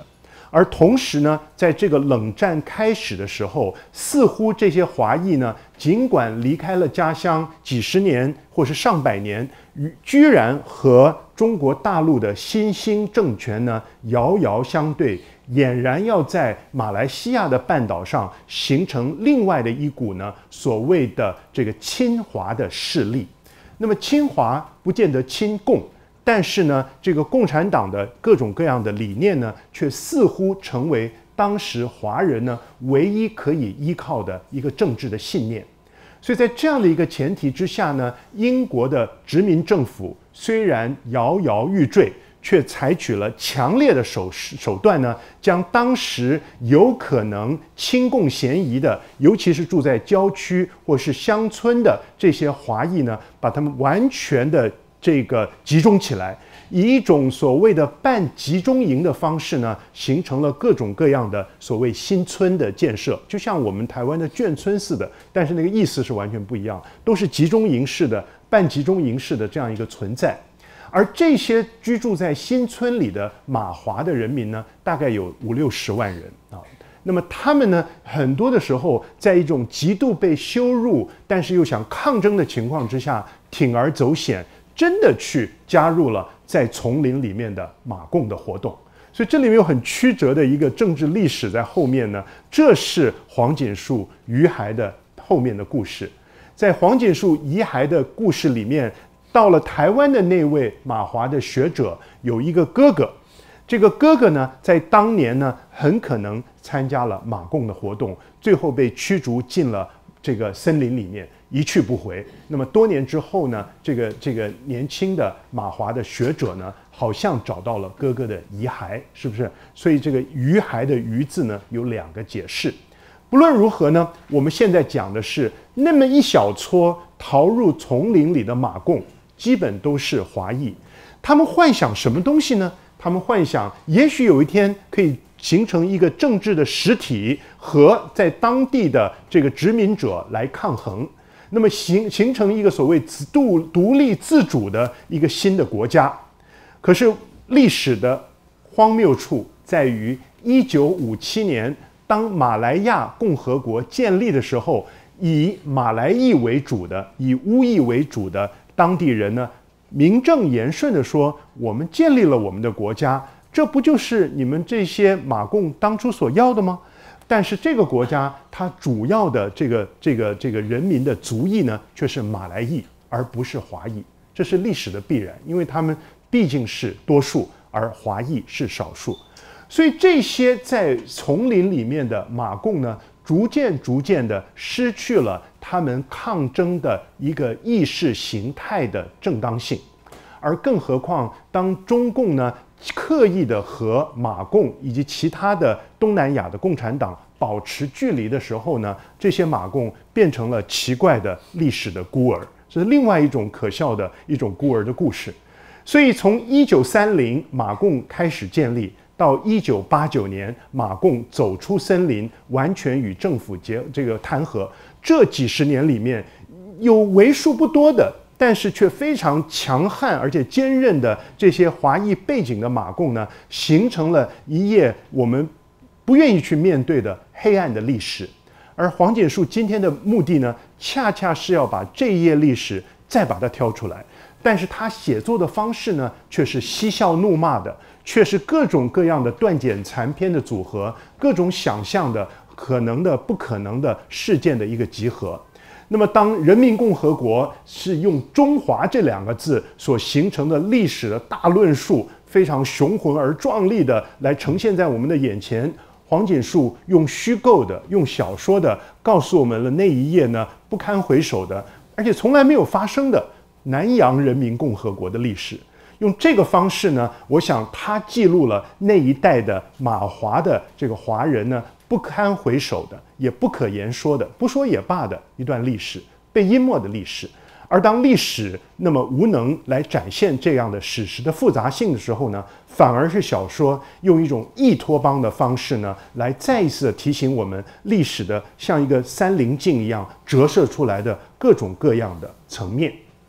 而同时呢，在这个冷战开始的时候，似乎这些华裔呢，尽管离开了家乡几十年或是上百年，居然和中国大陆的新兴政权呢遥遥相对，俨然要在马来西亚的半岛上形成另外的一股呢所谓的这个亲华的势力。那么亲华不见得亲共。但是呢，这个共产党的各种各样的理念呢，却似乎成为当时华人呢唯一可以依靠的一个政治的信念。所以在这样的一个前提之下呢，英国的殖民政府虽然摇摇欲坠，却采取了强烈的手手段呢，将当时有可能亲共嫌疑的，尤其是住在郊区或是乡村的这些华裔呢，把他们完全的这个集中起来，以一种所谓的半集中营的方式呢，形成了各种各样的所谓新村的建设，就像我们台湾的眷村似的，但是那个意思是完全不一样，都是集中营式的、半集中营式的这样一个存在。而这些居住在新村里的马华的人民呢，大概有五六十万人啊。那么他们呢，很多的时候在一种极度被羞辱，但是又想抗争的情况之下，铤而走险。真的去加入了在丛林里面的马共的活动，所以这里面有很曲折的一个政治历史在后面呢。这是黄锦树遗骸的后面的故事。在黄锦树遗骸的故事里面，到了台湾的那位马华的学者有一个哥哥，这个哥哥呢，在当年呢，很可能参加了马共的活动，最后被驱逐进了这个森林里面。一去不回。那么多年之后呢，这个这个年轻的马华的学者呢，好像找到了哥哥的遗骸，是不是？所以这个遗骸的遗字呢，有两个解释。不论如何呢，我们现在讲的是那么一小撮逃入丛林里的马共，基本都是华裔。他们幻想什么东西呢？他们幻想也许有一天可以形成一个政治的实体，和在当地的这个殖民者来抗衡。那么形形成一个所谓独独立自主的一个新的国家。可是历史的荒谬处在于，一九五七年当马来亚共和国建立的时候，以马来裔为主的、以巫裔为主的当地人呢，名正言顺地说：“我们建立了我们的国家，这不就是你们这些马共当初所要的吗？”但是这个国家它主要的这个这个这个人民的族裔呢，却是马来裔，而不是华裔。这是历史的必然，因为他们毕竟是多数，而华裔是少数。所以这些在丛林里面的马共呢，逐渐逐渐的失去了他们抗争的一个意识形态的正当性。而更何况，当中共呢刻意的和马共以及其他的东南亚的共产党保持距离的时候呢，这些马共变成了奇怪的历史的孤儿，这是另外一种可笑的一种孤儿的故事。所以从一九三零马共开始建立，到一九八九年马共走出森林，完全与政府结这个谈和，这几十年里面，有为数不多的，但是却非常强悍而且坚韧的这些华裔背景的马共呢，形成了一页我们不愿意去面对的黑暗的历史。而黄锦树今天的目的呢，恰恰是要把这一页历史再把它挑出来，但是他写作的方式呢，却是嬉笑怒骂的，却是各种各样的断简残篇的组合，各种想象的可能的不可能的事件的一个集合。那么当人民共和国是用中华这两个字所形成的历史的大论述，非常雄浑而壮丽的来呈现在我们的眼前，黄锦树用虚构的、用小说的告诉我们了那一页呢不堪回首的，而且从来没有发生的南洋人民共和国的历史。用这个方式呢，我想他记录了那一代的马华的这个华人呢不堪回首的，也不可言说的，不说也罢的一段历史，被淹没的历史。而当历史那么无能来展现这样的史实的复杂性的时候呢，反而是小说用一种异托邦的方式呢，来再一次的提醒我们历史的像一个三棱镜一样折射出来的各种各样的层面。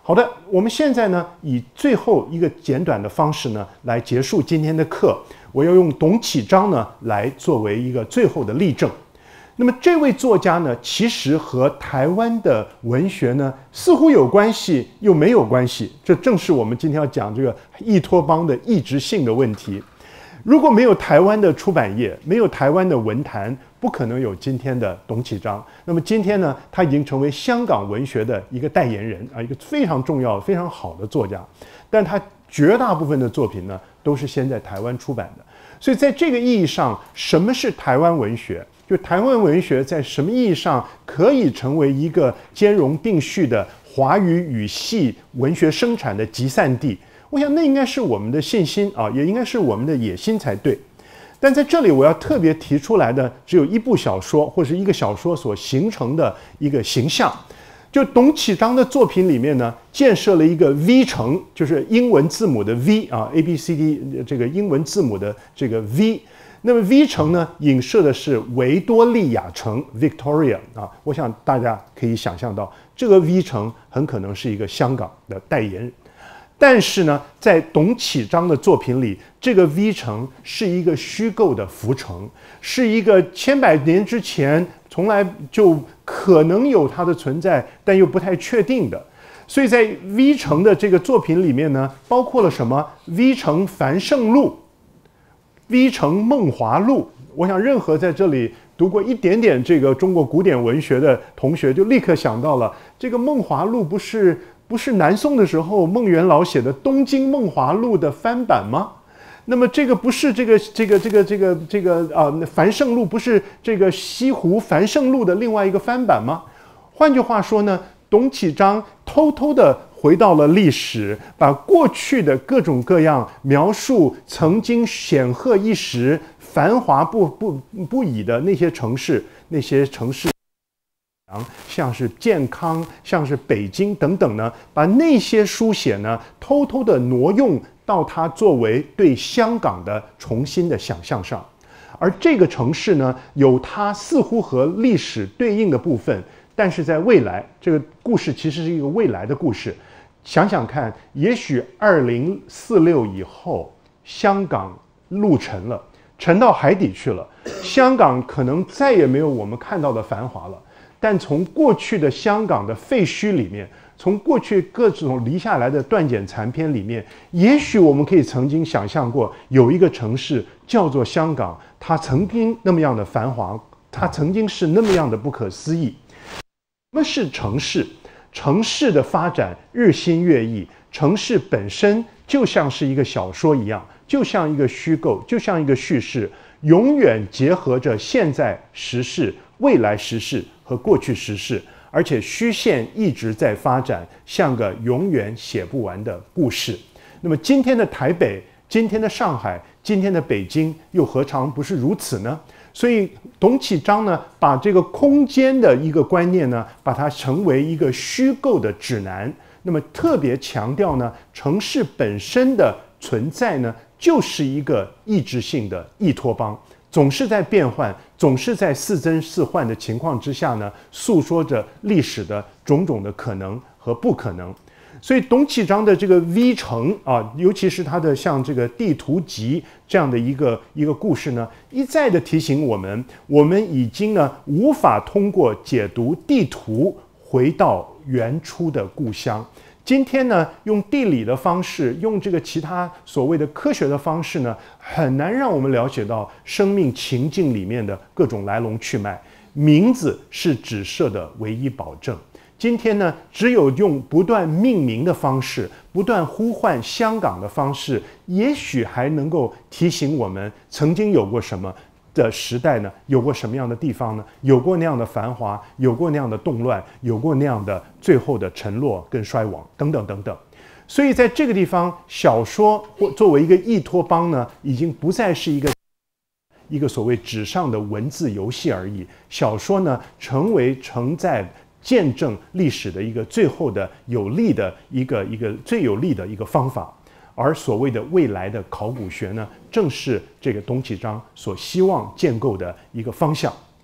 好的，我们现在呢，以最后一个简短的方式呢，来结束今天的课。我要用董启章呢，来作为一个最后的例证。那么这位作家呢，其实和台湾的文学呢，似乎有关系，又没有关系。这正是我们今天要讲这个异托邦的异质性的问题。如果没有台湾的出版业，没有台湾的文坛，不可能有今天的董启章。那么今天呢，他已经成为香港文学的一个代言人啊，一个非常重要、非常好的作家。但他绝大部分的作品呢，都是先在台湾出版的。所以在这个意义上，什么是台湾文学？就台湾文学在什么意义上可以成为一个兼容并蓄的华语语系文学生产的集散地？我想那应该是我们的信心啊，也应该是我们的野心才对。但在这里我要特别提出来的，只有一部小说或者一个小说所形成的一个形象。就董启章的作品里面呢，建设了一个 V 城，就是英文字母的 V 啊 ，A B C D 这个英文字母的这个 V。那么 V 城呢，影射的是维多利亚城 Victoria 啊，我想大家可以想象到，这个 V 城很可能是一个香港的代言人。但是呢，在董启章的作品里，这个 V 城是一个虚构的浮城，是一个千百年之前从来就可能有它的存在，但又不太确定的。所以在 V 城的这个作品里面呢，包括了什么 V 城繁盛录、V 城梦华录。我想任何在这里读过一点点这个中国古典文学的同学，就立刻想到了这个梦华录不是不是南宋的时候孟元老写的《东京梦华录》的翻版吗？那么这个不是这个这个这个这个这个啊繁盛录不是这个西湖繁盛录的另外一个翻版吗？换句话说呢，董启章偷偷的回到了历史，把过去的各种各样描述曾经显赫一时、繁华不不不已的那些城市，那些城市。像是健康，像是北京等等呢，把那些书写呢，偷偷的挪用到他作为对香港的重新的想象上。而这个城市呢，有它似乎和历史对应的部分，但是在未来，这个故事其实是一个未来的故事。想想看，也许二零四六以后，香港陆沉了，沉到海底去了，香港可能再也没有我们看到的繁华了。但从过去的香港的废墟里面，从过去各种离下来的断简残篇里面，也许我们可以曾经想象过有一个城市叫做香港，它曾经那么样的繁华，它曾经是那么样的不可思议。什么是城市？城市的发展日新月异，城市本身就像是一个小说一样，就像一个虚构，就像一个叙事，永远结合着现在时事、未来时事和过去时事，而且虚线一直在发展，像个永远写不完的故事。那么今天的台北，今天的上海，今天的北京，又何尝不是如此呢？所以董启章呢，把这个空间的一个观念呢，把它成为一个虚构的指南。那么特别强调呢，城市本身的存在呢，就是一个意志性的异托邦。总是在变换，总是在似增似换的情况之下呢，诉说着历史的种种的可能和不可能。所以董启章的这个 V 城啊，尤其是他的像这个地图集这样的一个一个故事呢，一再的提醒我们，我们已经呢无法通过解读地图回到原初的故乡。今天呢，用地理的方式，用这个其他所谓的科学的方式呢，很难让我们了解到生命情境里面的各种来龙去脉。名字是指涉的唯一保证。今天呢，只有用不断命名的方式，不断呼唤香港的方式，也许还能够提醒我们曾经有过什么的时代呢？有过什么样的地方呢？有过那样的繁华，有过那样的动乱，有过那样的最后的沉落跟衰亡，等等等等。所以在这个地方，小说或作为一个异托邦呢，已经不再是一个一个所谓纸上的文字游戏而已。小说呢，成为承载见证历史的一个最后的有力的一个一个最有力的一个方法。而所谓的未来的考古学呢，正是这个董启章所希望建构的一个方向。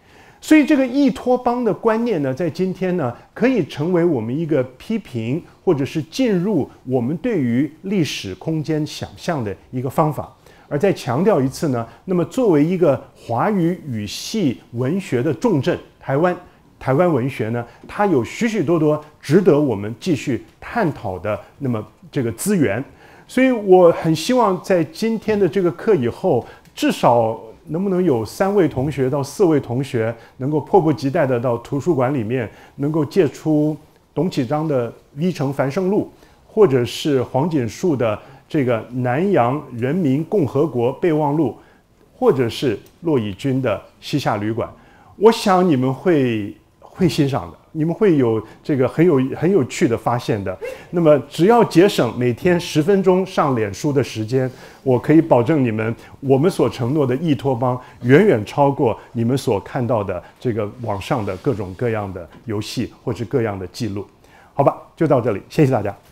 所以这个异托邦的观念呢，在今天呢，可以成为我们一个批评或者是进入我们对于历史空间想象的一个方法。而再强调一次呢，那么作为一个华语语系文学的重镇，台湾台湾文学呢，它有许许多多值得我们继续探讨的那么这个资源。所以我很希望在今天的这个课以后，至少能不能有三位同学到四位同学能够迫不及待的到图书馆里面，能够借出董启章的《一城繁盛录》，或者是黄锦树的这个《南洋人民共和国备忘录》，或者是骆以军的《西夏旅馆》。我想你们会会欣赏的，你们会有这个很有很有趣的发现的。那么只要节省每天十分钟上脸书的时间，我可以保证你们，我们所承诺的异托邦远远超过你们所看到的这个网上的各种各样的游戏或是各样的记录。好吧，就到这里，谢谢大家。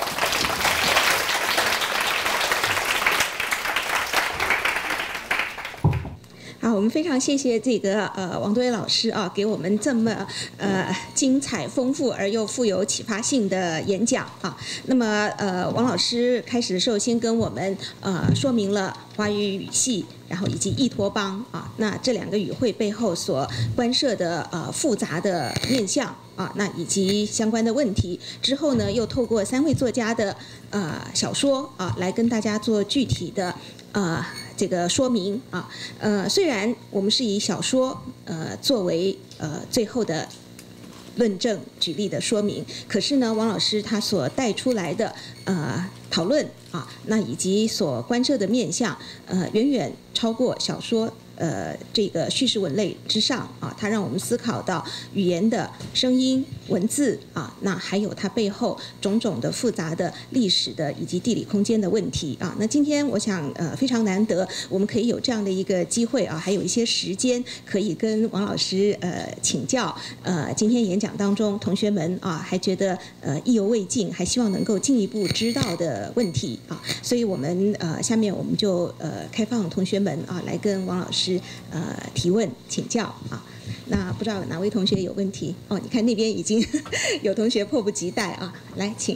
好，我们非常谢谢这个呃王多维老师啊，给我们这么呃精彩丰富而又富有启发性的演讲啊。那么呃王老师开始的时候先跟我们呃说明了华语语系，然后以及异托邦啊，那这两个语汇背后所关涉的呃复杂的面向啊，那以及相关的问题。之后呢，又透过三位作家的呃小说啊，来跟大家做具体的呃。这个说明啊，呃，虽然我们是以小说呃作为呃最后的论证举例的说明，可是呢，王老师他所带出来的呃讨论啊，那以及所关涉的面向，呃，远远超过小说呃这个叙事文类之上啊，它让我们思考到语言的声音、文字啊，那还有它背后种种的复杂的历史的以及地理空间的问题啊。那今天我想呃非常难得，我们可以有这样的一个机会啊，还有一些时间可以跟王老师呃请教呃今天演讲当中同学们啊还觉得呃意犹未尽，还希望能够进一步知道的问题啊。所以我们呃下面我们就呃开放同学们啊来跟王老师呃提问请教啊。那不知道哪位同学有问题？哦，你看那边已经有同学迫不及待啊，来请。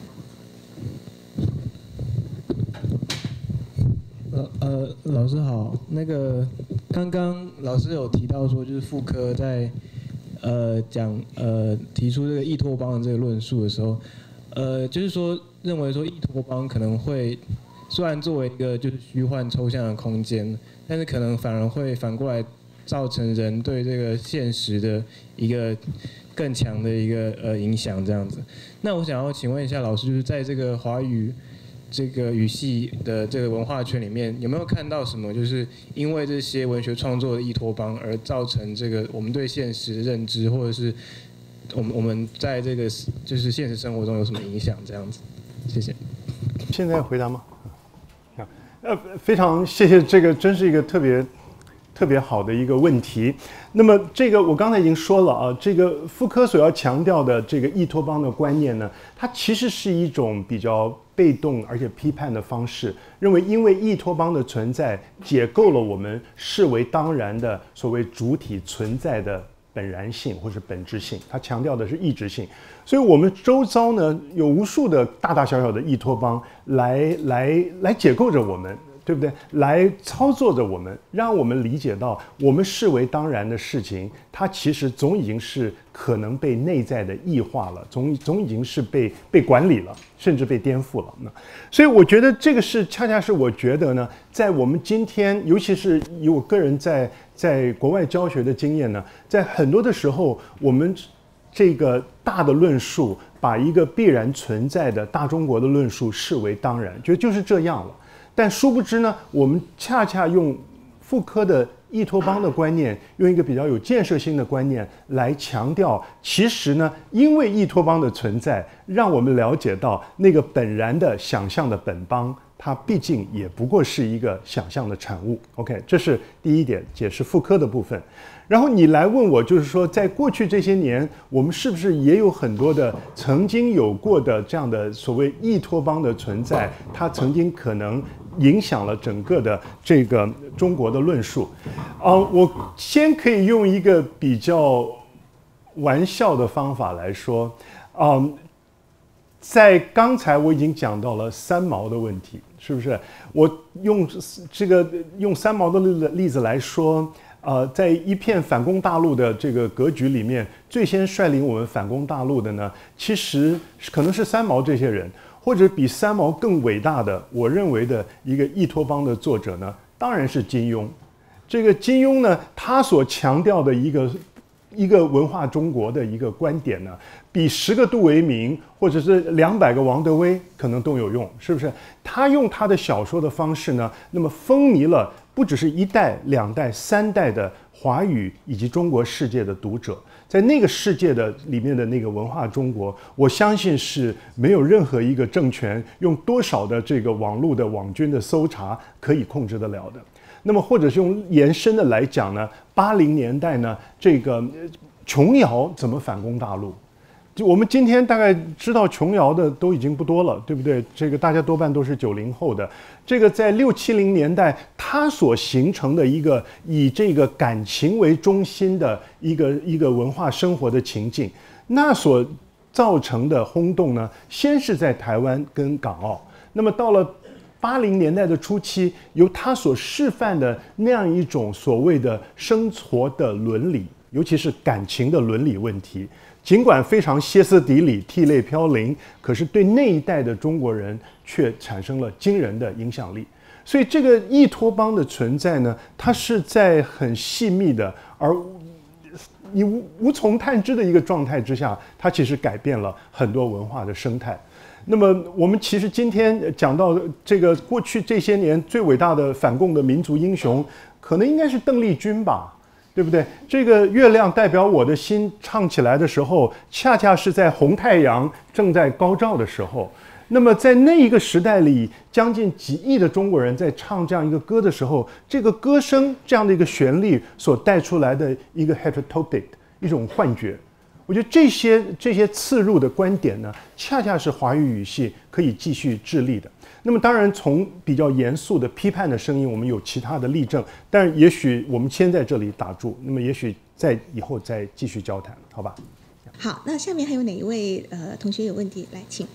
呃呃，老师好，那个刚刚老师有提到说，就是傅柯在呃讲呃提出这个异托邦的这个论述的时候，呃，就是说认为说异托邦可能会虽然作为一个就是虚幻抽象的空间，但是可能反而会反过来造成人对这个现实的一个更强的一个呃影响这样子。那我想要请问一下老师，就是在这个华语这个语系的这个文化圈里面，有没有看到什么就是因为这些文学创作的异托邦而造成这个我们对现实的认知，或者是我们我们在这个就是现实生活中有什么影响这样子？谢谢。 现在回答吗？呃，非常谢谢，这个真是一个特别特别好的一个问题。那么这个我刚才已经说了啊，这个傅柯所要强调的这个异托邦的观念呢，它其实是一种比较被动而且批判的方式，认为因为异托邦的存在解构了我们视为当然的所谓主体存在的本然性或是本质性，它强调的是异质性。所以我们周遭呢有无数的大大小小的异托邦来来来解构着我们，对不对？来操作着我们，让我们理解到我们视为当然的事情，它其实总已经是可能被内在的异化了，总总已经是被被管理了，甚至被颠覆了。那所以我觉得这个是恰恰是我觉得呢，在我们今天，尤其是以我个人在在国外教学的经验呢，在很多的时候，我们这个大的论述，把一个必然存在的大中国的论述视为当然，觉得就是这样了。但殊不知呢，我们恰恰用傅柯的异托邦的观念，用一个比较有建设性的观念来强调，其实呢，因为异托邦的存在，让我们了解到那个本然的想象的本邦，它毕竟也不过是一个想象的产物。OK， 这是第一点，解释傅柯的部分。然后你来问我，就是说，在过去这些年，我们是不是也有很多的曾经有过的这样的所谓异托邦的存在？它曾经可能影响了整个的这个中国的论述。啊、呃，我先可以用一个比较玩笑的方法来说，嗯、呃，在刚才我已经讲到了三毛的问题，是不是？我用这个用三毛的例子来说。呃，在一片反攻大陆的这个格局里面，最先率领我们反攻大陆的呢，其实可能是三毛这些人，或者比三毛更伟大的，我认为的一个异托邦的作者呢，当然是金庸。这个金庸呢，他所强调的一个一个文化中国的一个观点呢，比十个杜维明或者是两百个王德威可能都有用，是不是？他用他的小说的方式呢，那么风靡了。不只是一代、两代、三代的华语以及中国世界的读者，在那个世界的里面的那个文化中国，我相信是没有任何一个政权用多少的这个网络的网军的搜查可以控制得了的。那么，或者是用延伸的来讲呢，八零年代呢，这个琼瑶怎么反攻大陆？就我们今天大概知道琼瑶的都已经不多了，对不对？这个大家多半都是九零后的。这个在六七零年代，它所形成的一个以这个感情为中心的一个一个文化生活的情境，那所造成的轰动呢，先是在台湾跟港澳，那么到了八零年代的初期，由他所示范的那样一种所谓的生活的伦理，尤其是感情的伦理问题。尽管非常歇斯底里、涕泪飘零，可是对那一代的中国人却产生了惊人的影响力。所以，这个异托邦的存在呢，它是在很细密的，而你无无从探知的一个状态之下，它其实改变了很多文化的生态。那么，我们其实今天讲到这个过去这些年最伟大的反共的民族英雄，可能应该是邓丽君吧。对不对？这个月亮代表我的心唱起来的时候，恰恰是在红太阳正在高照的时候。那么在那一个时代里，将近几亿的中国人在唱这样一个歌的时候，这个歌声这样的一个旋律所带出来的一个 heterotopic 一种幻觉，我觉得这些这些刺入的观点呢，恰恰是华语语系可以继续致力的。那么当然，从比较严肃的批判的声音，我们有其他的例证，但也许我们先在这里打住，那么也许在以后再继续交谈，好吧？ 好，那下面还有哪一位呃同学有问题？来，请。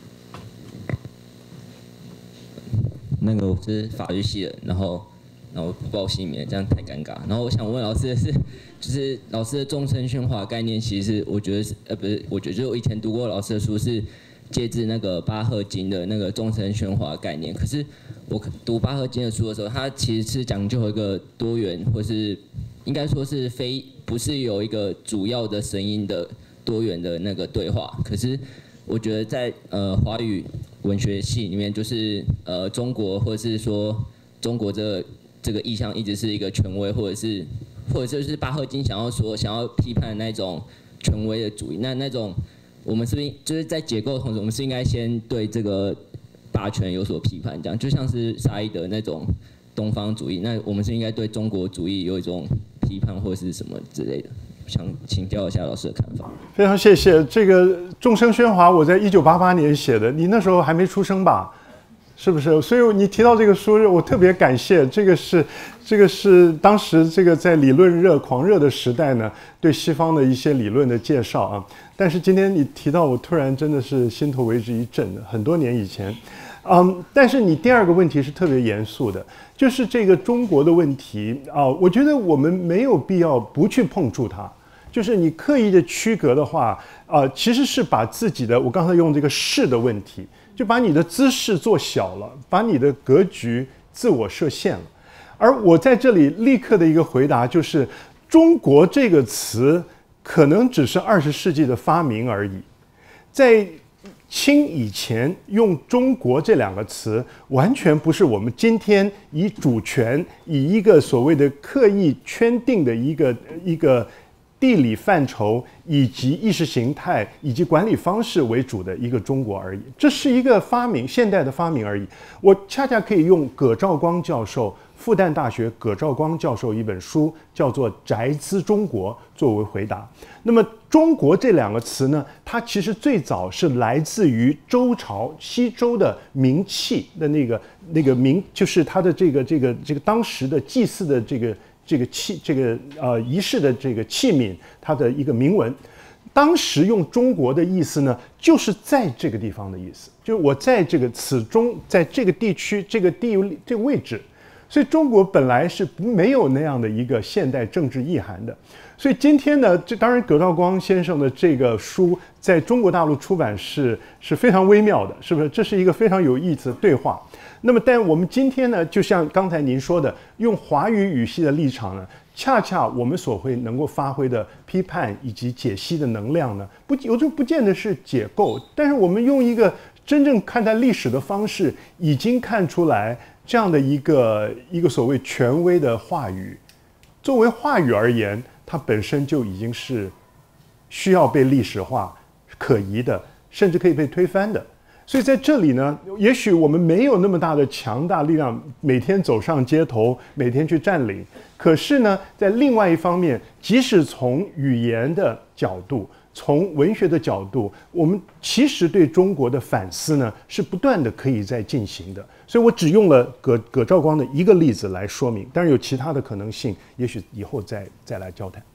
那个我是法律系的，然后然后不报姓名，这样太尴尬。然后我想问老师的是，就是老师的众生喧哗概念，其实是我觉得是呃不是，我觉得就是我以前读过老师的书是。借自那个巴赫金的那个众生喧哗概念，可是我读巴赫金的书的时候，它其实是讲究一个多元，或是应该说是非不是有一个主要的声音的多元的那个对话。可是我觉得在呃华语文学系里面，就是呃中国或者是说中国这个这个意象一直是一个权威，或者是或者就是巴赫金想要说想要批判那种权威的主义，那那种。我们是不是就是在解构的同时，我们是应该先对这个霸权有所批判，这样就像是沙伊德那种东方主义，那我们是应该对中国主义有一种批判或是什么之类的？想请教一下老师的看法。 非常谢谢。这个众生喧哗，我在一九八八年写的，你那时候还没出生吧？是不是？所以你提到这个书，我特别感谢。这个是，这个是当时这个在理论热狂热的时代呢，对西方的一些理论的介绍啊。但是今天你提到，我突然真的是心头为之一震。很多年以前，嗯，但是你第二个问题是特别严肃的，就是这个中国的问题啊。我觉得我们没有必要不去碰触它。就是你刻意的区隔的话，啊、呃，其实是把自己的，我刚才用这个势的问题。就把你的姿势做小了，把你的格局自我设限了。而我在这里立刻的一个回答就是，中国这个词可能只是二十世纪的发明而已。在清以前用中国这两个词，完全不是我们今天以主权、以一个所谓的刻意圈定的一个一个地理范畴以及意识形态以及管理方式为主的一个中国而已，这是一个发明，现代的发明而已。我恰恰可以用葛兆光教授复旦大学葛兆光教授一本书，叫做《宅兹中国》作为回答。那么“中国”这两个词呢，它其实最早是来自于周朝西周的冥器的那个那个冥，就是它的这个这个这个当时的祭祀的这个这个器这个呃仪式的这个器皿，它的一个铭文。当时用中国的意思呢，就是在这个地方的意思，就是我在这个此中，在这个地区、这个地这个位置，所以中国本来是没有那样的一个现代政治意涵的。所以今天呢，这当然葛兆光先生的这个书在中国大陆出版是是非常微妙的，是不是？这是一个非常有意思的对话。那么，但我们今天呢，就像刚才您说的，用华语语系的立场呢，恰恰我们所会能够发挥的批判以及解析的能量呢，不有时候不见得是解构，但是我们用一个真正看待历史的方式，已经看出来这样的一个一个所谓权威的话语，作为话语而言，它本身就已经是需要被历史化、可疑的，甚至可以被推翻的。所以在这里呢，也许我们没有那么大的强大力量，每天走上街头，每天去占领。可是呢，在另外一方面，即使从语言的角度，从文学的角度，我们其实对中国的反思呢，是不断的可以在进行的。所以我只用了葛葛兆光的一个例子来说明，当然有其他的可能性，也许以后再再来交谈。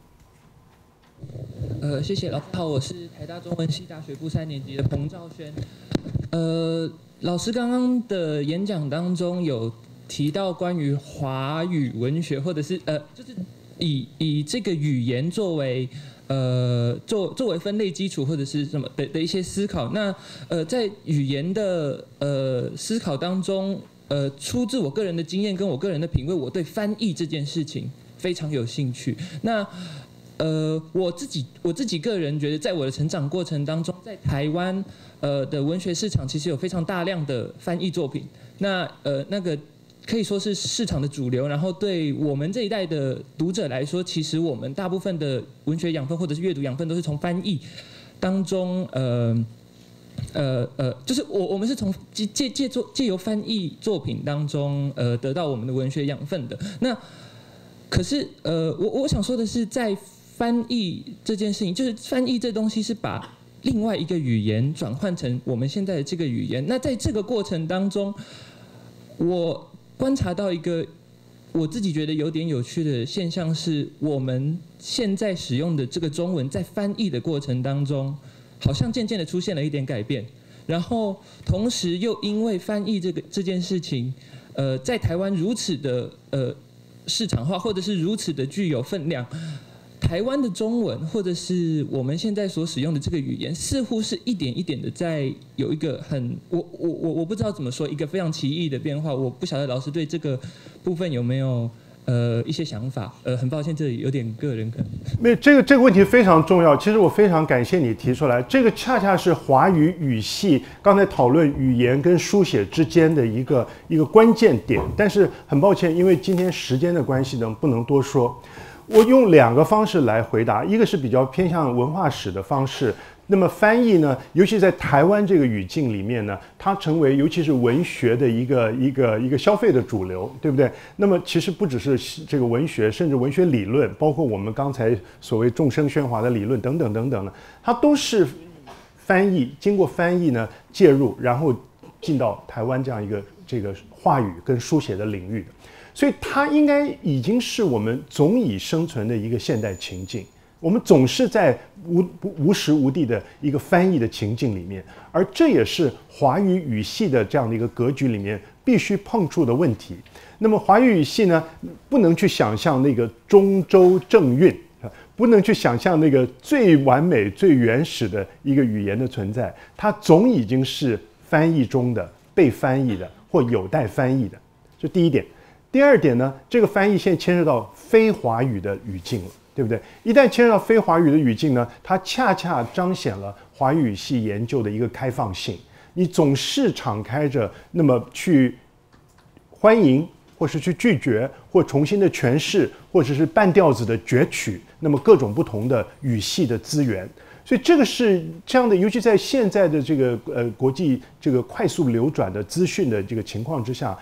呃，谢谢老师好，我是台大中文系大学部三年级的彭兆轩。呃，老师刚刚的演讲当中有提到关于华语文学，或者是呃，就是以以这个语言作为呃作作为分类基础或者是什么的的一些思考。那呃，在语言的呃思考当中，呃，出自我个人的经验跟我个人的品味，我对翻译这件事情非常有兴趣。那呃，我自己我自己个人觉得，在我的成长过程当中，在台湾呃的文学市场其实有非常大量的翻译作品。那呃那个可以说是市场的主流。然后对我们这一代的读者来说，其实我们大部分的文学养分或者是阅读养分都是从翻译当中呃呃呃，就是我我们是从借借借作借由翻译作品当中呃得到我们的文学养分的。那可是呃我我想说的是，在翻译这件事情，就是翻译这东西是把另外一个语言转换成我们现在的这个语言。那在这个过程当中，我观察到一个我自己觉得有点有趣的现象是，我们现在使用的这个中文在翻译的过程当中，好像渐渐的出现了一点改变。然后同时又因为翻译这个这件事情，呃，在台湾如此的呃市场化，或者是如此的具有分量。台湾的中文，或者是我们现在所使用的这个语言，似乎是一点一点的在有一个很，我我我我不知道怎么说，一个非常奇异的变化。我不晓得老师对这个部分有没有呃一些想法？呃，很抱歉，这里有点个人可能。 没有，这个这个问题非常重要。其实我非常感谢你提出来，这个恰恰是华语语系刚才讨论语言跟书写之间的一个一个关键点。但是很抱歉，因为今天时间的关系呢，不能多说。我用两个方式来回答，一个是比较偏向文化史的方式。那么翻译呢，尤其在台湾这个语境里面呢，它成为尤其是文学的一个一个一个消费的主流，对不对？那么其实不只是这个文学，甚至文学理论，包括我们刚才所谓众生喧哗的理论等等等等呢，它都是翻译经过翻译呢介入，然后进到台湾这样一个这个话语跟书写的领域的。所以它应该已经是我们总已生存的一个现代情境，我们总是在无无时无地的一个翻译的情境里面，而这也是华语语系的这样的一个格局里面必须碰触的问题。那么华语语系呢，不能去想象那个中州正韵，不能去想象那个最完美、最原始的一个语言的存在，它总已经是翻译中的、被翻译的或有待翻译的。这第一点。第二点呢，这个翻译现在牵涉到非华语的语境了，对不对？一旦牵涉到非华语的语境呢，它恰恰彰显了华语语系研究的一个开放性。你总是敞开着，那么去欢迎，或是去拒绝，或重新的诠释，或者是半调子的攫取，那么各种不同的语系的资源。所以这个是这样的，尤其在现在的这个呃国际这个快速流转的资讯的这个情况之下。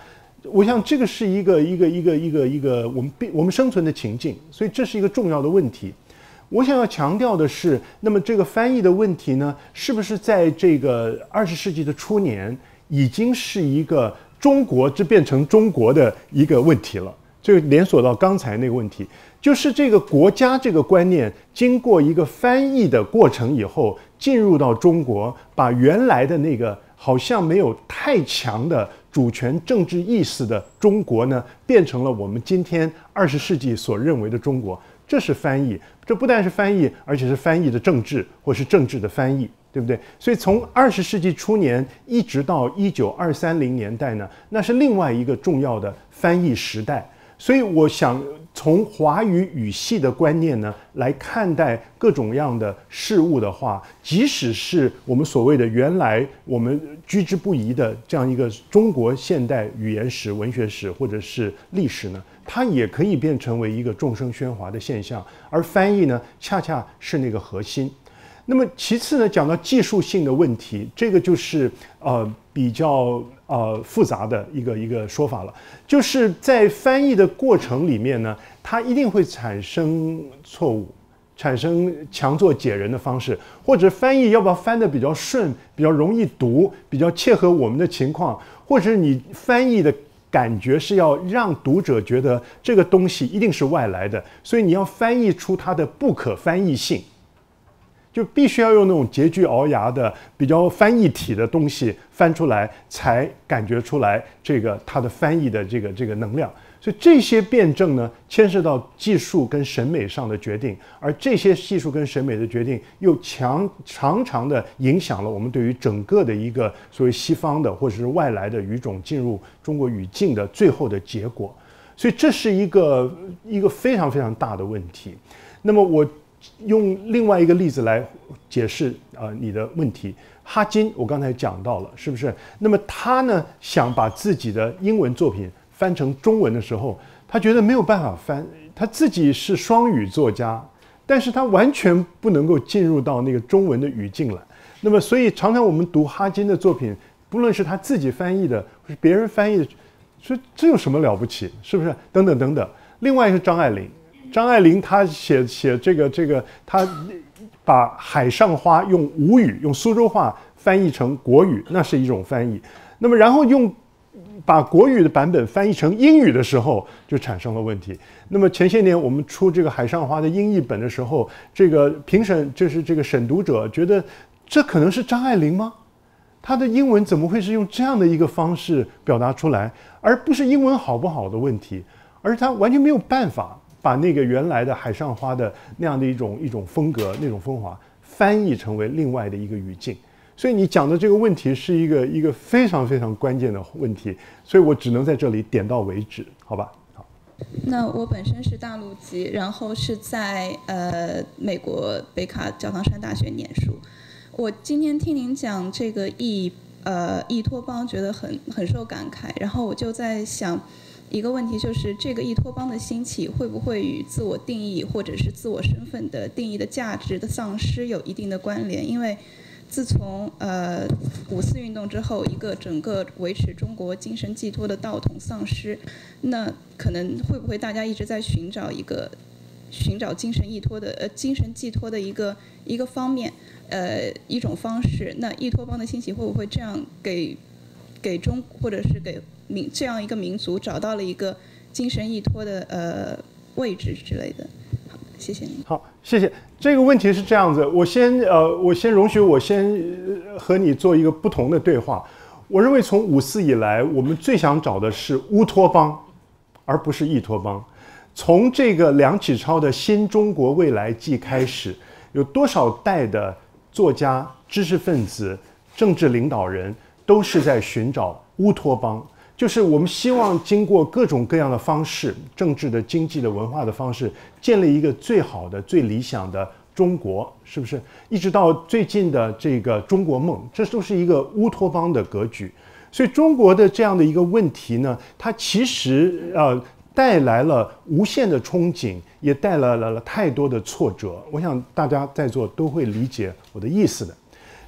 我想这个是一个一个一个一个一个我们我们生存的情境，所以这是一个重要的问题。我想要强调的是，那么这个翻译的问题呢，是不是在这个二十世纪的初年，已经是一个中国这变成中国的一个问题了？这个连锁到刚才那个问题，就是这个国家这个观念，经过一个翻译的过程以后，进入到中国，把原来的那个好像没有太强的主权政治意识的中国呢，变成了我们今天二十世纪所认为的中国。这是翻译，这不但是翻译，而且是翻译的政治，或是政治的翻译，对不对？所以从二十世纪初年一直到一九二三零年代呢，那是另外一个重要的翻译时代。所以我想从华语语系的观念呢来看待各种样的事物的话，即使是我们所谓的原来我们居之不疑的这样一个中国现代语言史、文学史或者是历史呢，它也可以变成为一个众生喧哗的现象，而翻译呢，恰恰是那个核心。那么其次呢，讲到技术性的问题，这个就是呃比较呃复杂的一个一个说法了，就是在翻译的过程里面呢，它一定会产生错误，产生强作解人的方式，或者翻译要不要翻得比较顺，比较容易读，比较切合我们的情况，或者你翻译的感觉是要让读者觉得这个东西一定是外来的，所以你要翻译出它的不可翻译性，就必须要用那种拮据聱牙的比较翻译体的东西翻出来，才感觉出来这个它的翻译的这个这个能量。所以这些辩证呢，牵涉到技术跟审美上的决定，而这些技术跟审美的决定又强常常的影响了我们对于整个的一个所谓西方的或者是外来的语种进入中国语境的最后的结果。所以这是一个一个非常非常大的问题。那么我用另外一个例子来解释呃你的问题。哈金我刚才讲到了，是不是？那么他呢想把自己的英文作品翻成中文的时候，他觉得没有办法翻，他自己是双语作家，但是他完全不能够进入到那个中文的语境来。那么所以常常我们读哈金的作品，不论是他自己翻译的或是别人翻译的，说这有什么了不起，是不是？等等等等。另外是张爱玲，张爱玲她写写这个这个，她把海上花用吴语用苏州话翻译成国语，那是一种翻译。那么然后用把国语的版本翻译成英语的时候，就产生了问题。那么前些年我们出这个海上花的英译本的时候，这个评审就是这个审读者觉得这可能是张爱玲吗？她的英文怎么会是用这样的一个方式表达出来，而不是英文好不好的问题，而她完全没有办法把那个原来的海上花的那样的一种一种风格、那种风华翻译成为另外的一个语境。所以你讲的这个问题是一个一个非常非常关键的问题，所以我只能在这里点到为止，好吧？好。 那我本身是大陆籍，然后是在呃美国北卡教堂山大学念书。我今天听您讲这个异呃异托邦，觉得很很受感慨，然后我就在想一个问题，就是这个异托邦的兴起会不会与自我定义或者是自我身份的定义的价值的丧失有一定的关联？因为自从呃五四运动之后，一个整个维持中国精神寄托的道统丧失，那可能会不会大家一直在寻找一个寻找精神依托的呃精神寄托的一个一个方面，呃一种方式？那异托邦的兴起会不会这样给给中或者是给民这样一个民族找到了一个精神依托的呃位置之类的？好，谢谢您。 好，谢谢。这个问题是这样子，我先呃，我先容许我先和你做一个不同的对话。我认为从五四以来，我们最想找的是乌托邦，而不是异托邦。从这个梁启超的《新中国未来记》开始，有多少代的作家、知识分子、政治领导人都是在寻找乌托邦。就是我们希望经过各种各样的方式，政治的、经济的、文化的方式，建立一个最好的、最理想的中国，是不是？一直到最近的这个中国梦，这都是一个乌托邦的格局。所以中国的这样的一个问题呢，它其实呃带来了无限的憧憬，也带来了太多的挫折。我想大家在座都会理解我的意思的。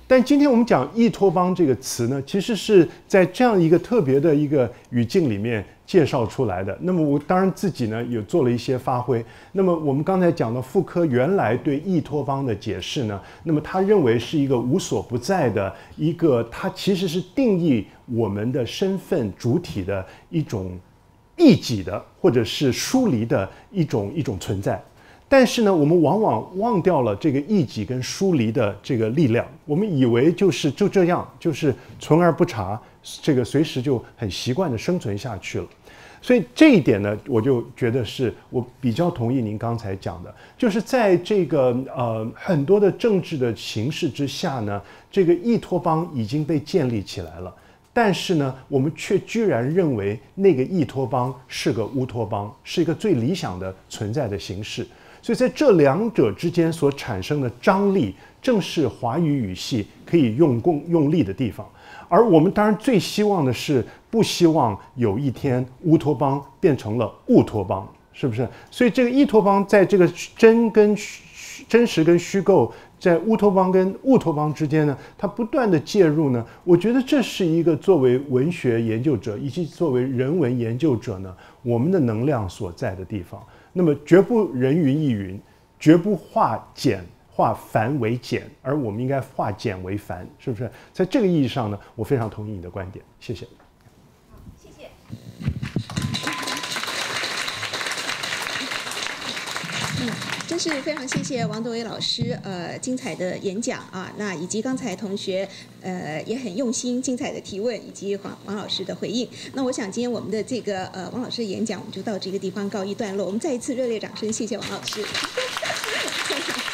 但今天我们讲异托邦这个词呢，其实是在这样一个特别的一个语境里面介绍出来的。那么我当然自己呢有做了一些发挥。那么我们刚才讲到傅柯原来对异托邦的解释呢，那么他认为是一个无所不在的一个，他其实是定义我们的身份主体的一种异己的或者是疏离的一种一种存在。但是呢，我们往往忘掉了这个异己跟疏离的这个力量。我们以为就是就这样，就是存而不察，这个随时就很习惯的生存下去了。所以这一点呢，我就觉得是我比较同意您刚才讲的，就是在这个呃很多的政治的形势之下呢，这个异托邦已经被建立起来了。但是呢，我们却居然认为那个异托邦是个乌托邦，是一个最理想的存在的形式。所以在这两者之间所产生的张力，正是华语语系可以用功用力的地方。而我们当然最希望的是，不希望有一天乌托邦变成了误托邦，是不是？所以这个异托邦在这个真跟真实跟虚构，在乌托邦跟误托邦之间呢，它不断的介入呢，我觉得这是一个作为文学研究者以及作为人文研究者呢，我们的能量所在的地方。那么绝不人云亦云，绝不化简化繁为简，而我们应该化简为繁，是不是？在这个意义上呢，我非常同意你的观点，谢谢。 好，谢谢。嗯，真是非常谢谢王德维老师呃精彩的演讲啊，那以及刚才同学呃也很用心精彩的提问，以及王王老师的回应。那我想今天我们的这个呃王老师的演讲，我们就到这个地方告一段落。我们再一次热烈掌声，谢谢王老师。